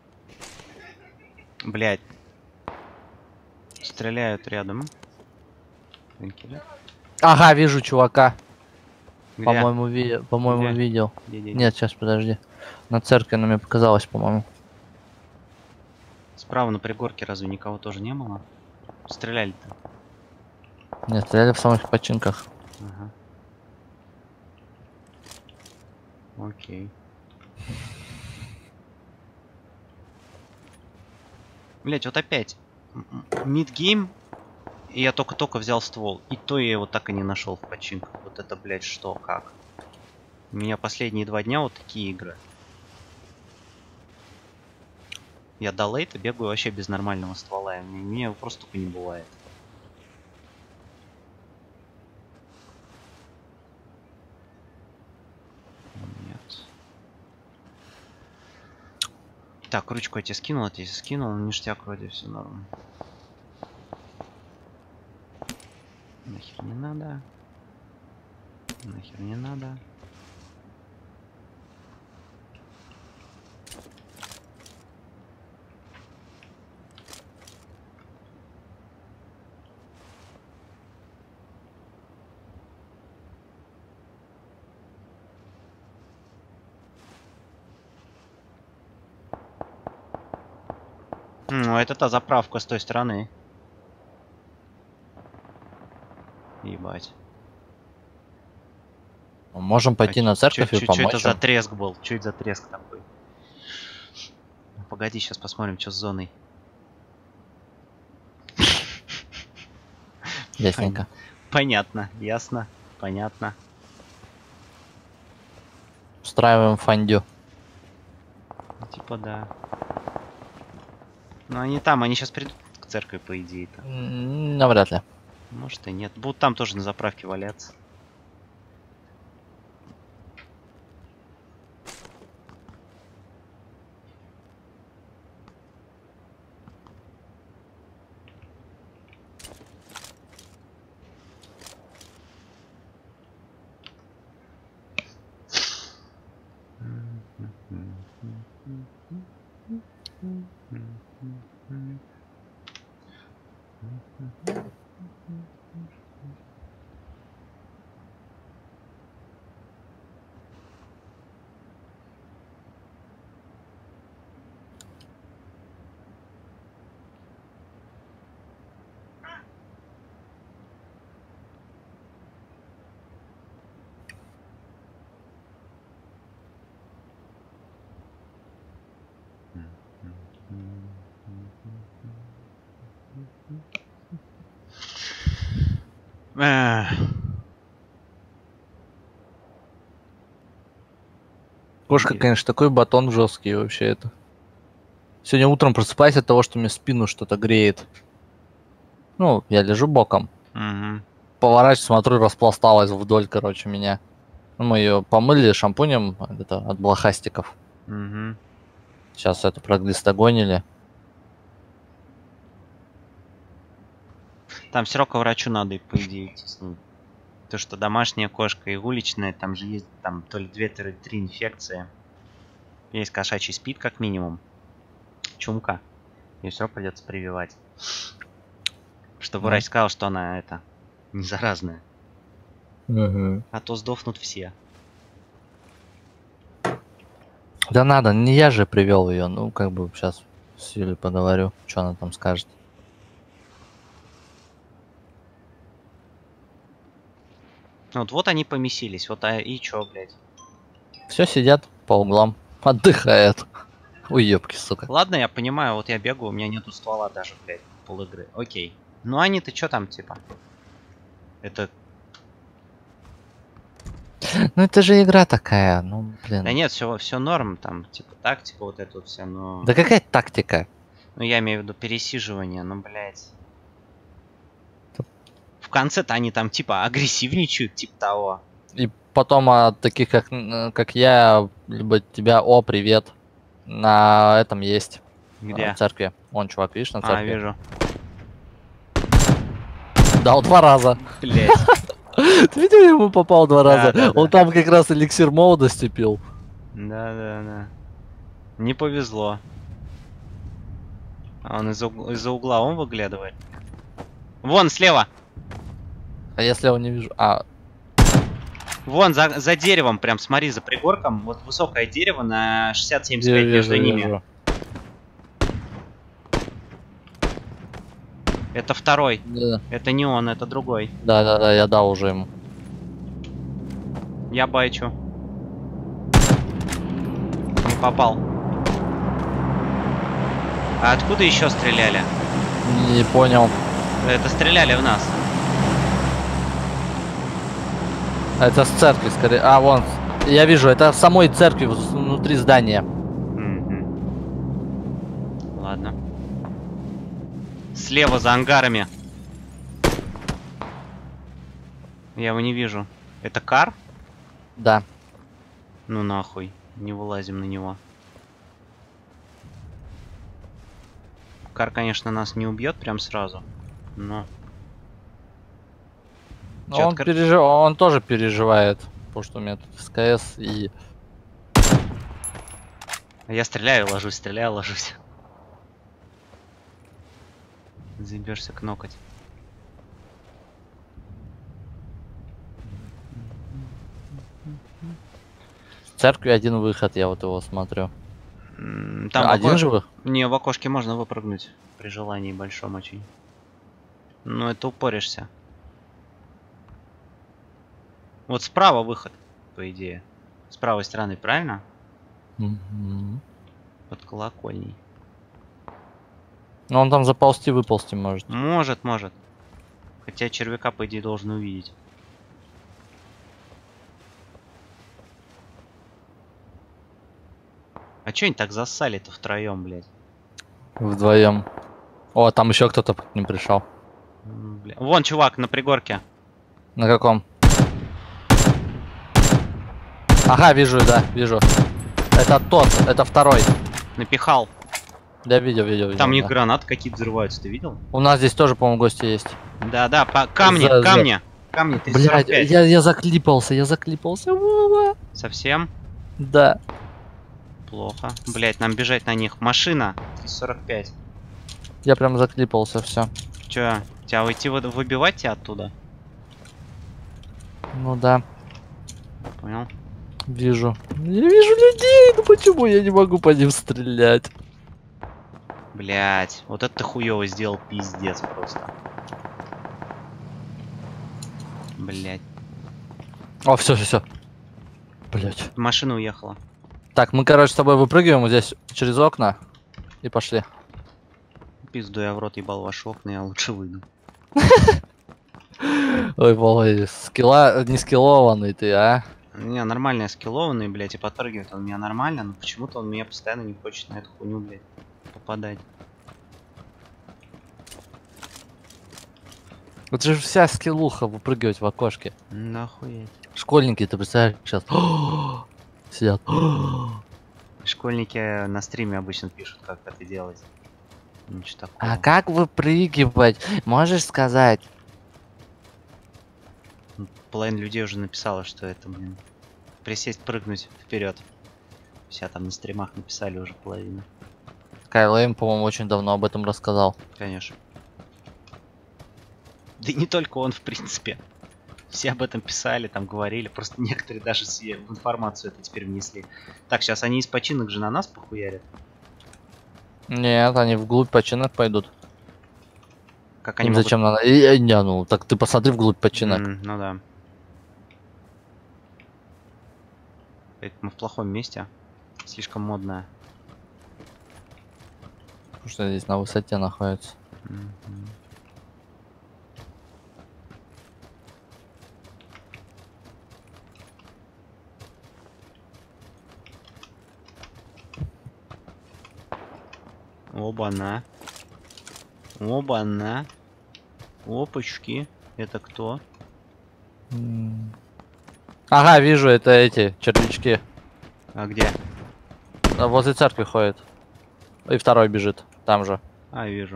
Блять. Стреляют рядом. Пейнкиллер. Ага, вижу чувака. Где? По-моему, Где? видел. Где? Нет, сейчас, подожди. На церкви она мне показалось, по-моему. Справа на пригорке разве никого тоже не было? Стреляли-то. Нет, стреляли в самых починках. Ага. Окей. Блять, вот опять. Мидгейм. И я только-только взял ствол. И то я его так и не нашел в починках. Вот это, блять, что, как? У меня последние 2 дня вот такие игры. Я до лейта бегаю вообще без нормального ствола. И мне его просто только не бывает. Нет. Так, ручку я тебе скинул, это я тебе скинул. Ништяк вроде все норм. Нахер не надо. Нахер не надо. Ну, это та заправка с той стороны. Ебать. Можем пойти на церковь и помочь. Что это за треск был? Что это за треск такой? Погоди, сейчас посмотрим, что с зоной. Ясненько. Понятно, ясно, понятно. Устраиваем фондю. Типа да. Но они там, они сейчас придут к церкви, по идее-то. Навряд ли. Может и нет. Будут там тоже на заправке валяться. Кошка, конечно, такой батон жесткий вообще это. Сегодня утром просыпаюсь от того, что мне спину что-то греет. Ну, я лежу боком. Угу. Поворачиваюсь, смотрю, распласталась вдоль, короче, меня. Ну, мы ее помыли шампунем это, от блохастиков. Угу. Сейчас это проглистогонили. Там все равно к врачу надо, по идее, идти с ним. То, что домашняя кошка и уличная, там же есть там то ли 2, то ли 3 инфекции. Есть кошачий спид, как минимум. Чумка. Ее все равно придется прививать. Чтобы врач сказал, что она это не заразная. А то сдохнут все. Да надо, не я же привел ее. Ну, как бы сейчас с Юлей поговорю, что она там скажет. Вот они помесились. Вот и чё, блядь? Все сидят по углам, отдыхают. Уебки, сука. Ладно, я понимаю, вот я бегаю, у меня нету ствола даже, блядь, пол игры. Окей. Ну они-то чё там, типа? Это... Ну это же игра такая, ну блин. Да нет, все норм, там, типа, тактика вот это вот вся, но... Да какая тактика? Ну я имею в виду пересиживание, ну, блядь. В конце-то они там, типа, агрессивничают, типа того. И потом от таких, как я, либо тебя, о, привет, на этом есть. Где? В церкви. Вон, чувак, видишь, на церкви? А, вижу. Дал 2 раза. Блядь. Ты видел, ему попал 2 раза? Да, Он там как раз эликсир молодости пил. Да. Не повезло. А он из-за угла он выглядывает. Вон, слева! А если я его не вижу? А, Вон, за деревом, прям смотри, за пригорком. Вот высокое дерево на 60-75 между ними. Это второй. Да, Это не он, это другой. да, я дал уже ему. Я байчу. Не попал. А откуда еще стреляли? Не понял. Это стреляли в нас. Это с церкви скорее. А, вон. Я вижу, это в самой церкви, внутри здания. Ладно. Слева за ангарами. Я его не вижу. Это кар? Да. Ну нахуй. Не вылазим на него. Кар, конечно, нас не убьет прям сразу. Но... Чё, Он тоже переживает. Потому что у меня тут СКС и... Я стреляю, ложусь. Заебешься кнокать. В церкви один выход, я вот его смотрю. Там один живых? Не, в окошке можно выпрыгнуть. При желании большом очень. Ну, это упоришься. Вот справа выход, по идее. С правой стороны, правильно? Под колокольней. Ну он там заползти, выползти может. Может. Хотя червяка, по идее, должен увидеть. А чё они так зассали-то втроем, блядь? Вдвоем. О, там еще кто-то к ним пришел. Бля. Вон чувак на пригорке. На каком? Ага, вижу, да, вижу. Это тот, это второй. Напихал. Да, видел. Там у них да. гранаты какие-то взрываются, ты видел? У нас здесь тоже, по-моему, гости есть. Да, по камни. Камни, ты Блядь, я заклипался. Вова. Совсем? Да. Плохо. Блять, нам бежать на них. Машина. 45. Я прям заклипался, все. Чё, тебя уйти выбивать тебя оттуда? Ну да, Понял? вижу. Я вижу людей, ну почему я не могу по ним стрелять? Блять, вот это ты хуёво сделал, пиздец просто. Блять. О, все. Блять. Машина уехала. Так, мы, короче, с тобой выпрыгиваем вот здесь через окна и пошли. Пизду, я в рот ебал ваши окна, я лучше выйду. Ой, Володя, не скиллованный ты, а? Не, нормально скиллованный, блять, и подпрыгивает он меня нормально, но почему-то он меня постоянно не хочет на эту хуйню, блять, попадать. Вот же вся скиллуха выпрыгивать в окошке. Нахуй. Школьники, ты представляешь, сейчас сидят. Школьники на стриме обычно пишут, как это делать. Ничего такого. А как выпрыгивать? Можешь сказать? Половина людей уже написала, что это, блин, присесть, прыгнуть вперед. Все там на стримах написали уже половина. Кайлэм, по-моему, очень давно об этом рассказал. Конечно. Да и не только он, в принципе. Все об этом писали, там говорили. Просто некоторые даже в информацию это теперь внесли. Так, сейчас они из починок же на нас похуярят. Нет, они вглубь починок пойдут. Как они Им могут... зачем надо? Не, ну так ты посмотри вглубь починок. Ну да. Это мы в плохом месте. Слишком модное. Потому что здесь на высоте находится. Оба-на. Оба-на. Опачки. Это кто? Ага, вижу, это эти червячки. А где? Возле церкви ходит. И второй бежит, там же. А, вижу.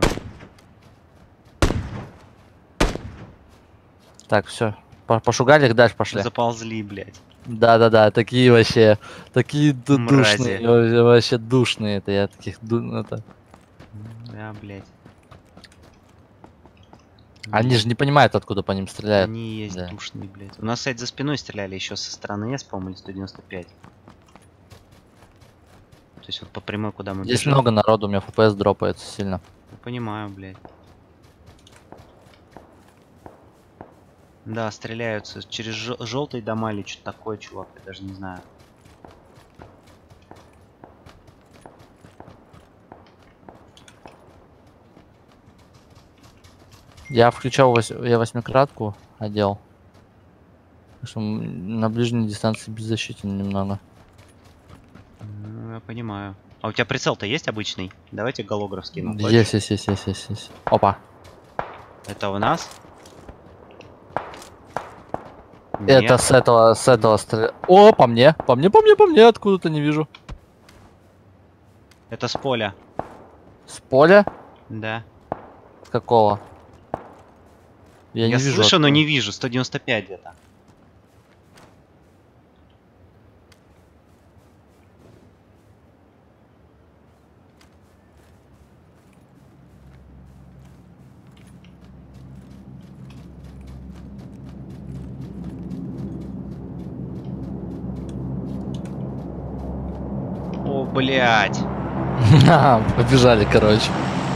Так, все. Пошугали их, дальше пошли. Заползли, блядь. Да, такие вообще, такие Мрази. душные, вообще душные. Это я таких это. Да, блядь. Они же не понимают, откуда по ним стреляют. Они есть Да. душные, блядь. У нас, кстати, за спиной стреляли еще со стороны С, по-моему, или 195. То есть вот по прямой, куда мы Здесь бежим. много народу, у меня FPS дропается сильно. Я понимаю, блядь. Да, стреляются через желтые дома или что-то такое, чувак, я даже не знаю. Я включал я восьмикратку одел. Потому что на ближней дистанции беззащитен немного. Ну, я понимаю. А у тебя прицел-то есть обычный? Давайте голограф скину. Есть. Опа. Это у нас? Это Нет. с этого стреля... О, по мне, откуда-то не вижу. Это с поля. С поля? Да. С какого? Я не вижу. слышу, но откуда. не вижу. 195 где-то. О, блядь. Побежали, короче.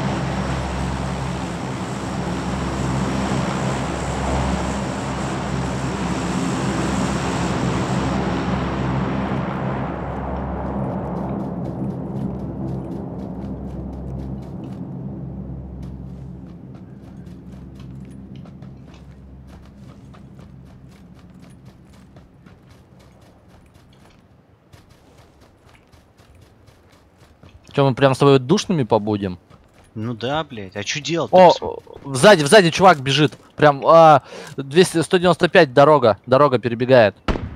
Че, мы прям с тобой душными побудем? Ну да, блядь. А что делать? О, сзади чувак бежит. Прям 195 дорога перебегает.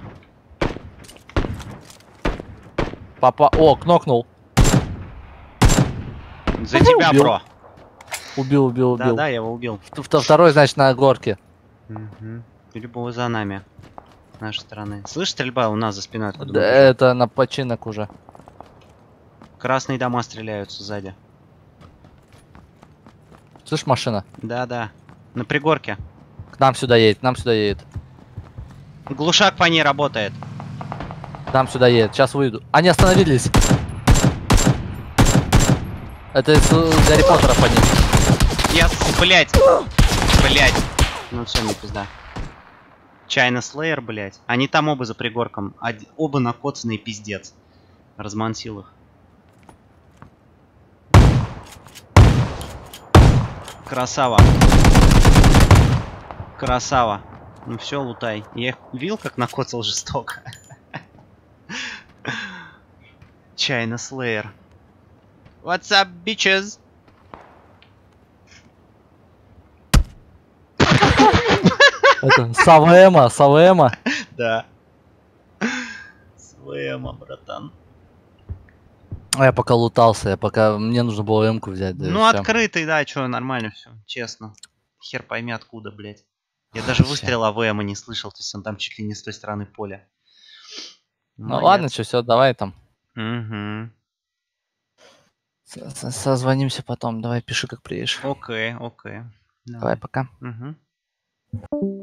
Папа, кнокнул. За тебя, убил. бро. Убил. Да, я его убил. Второй, значит, на горке. Угу. Либо за нами. С нашей стороны. Слышь, стрельба у нас за спиной. Откуда Да, мы бежим? это на починок уже. Красные дома стреляются сзади. Слышь, машина? Да. На пригорке. К нам сюда едет. Глушак по ней работает. К нам сюда едет. Сейчас выйду. Они остановились. Это из Гарри Поттера по ним. Блять. Ну все, мне пизда. China Slayer, блять. Они там оба за пригорком. Оба накоцанные, пиздец. Размансил их. Красава. Ну все, лутай. Я их видел, как накоцал жестоко. China Slayer. What's up, bitches? Это Савема. Да. Своема, братан. Я пока лутался, мне нужно было М-ку взять. Да, Ну, всё. открытый, да, чё, нормально все, честно. Хер пойми откуда, блядь. Я даже выстрела АВМа не слышал, то есть он там чуть ли не с той стороны поля. Ну ладно, что, все, давай там. Угу. Созвонимся потом. Давай, пиши, как приедешь. Окей. Давай, пока. Угу.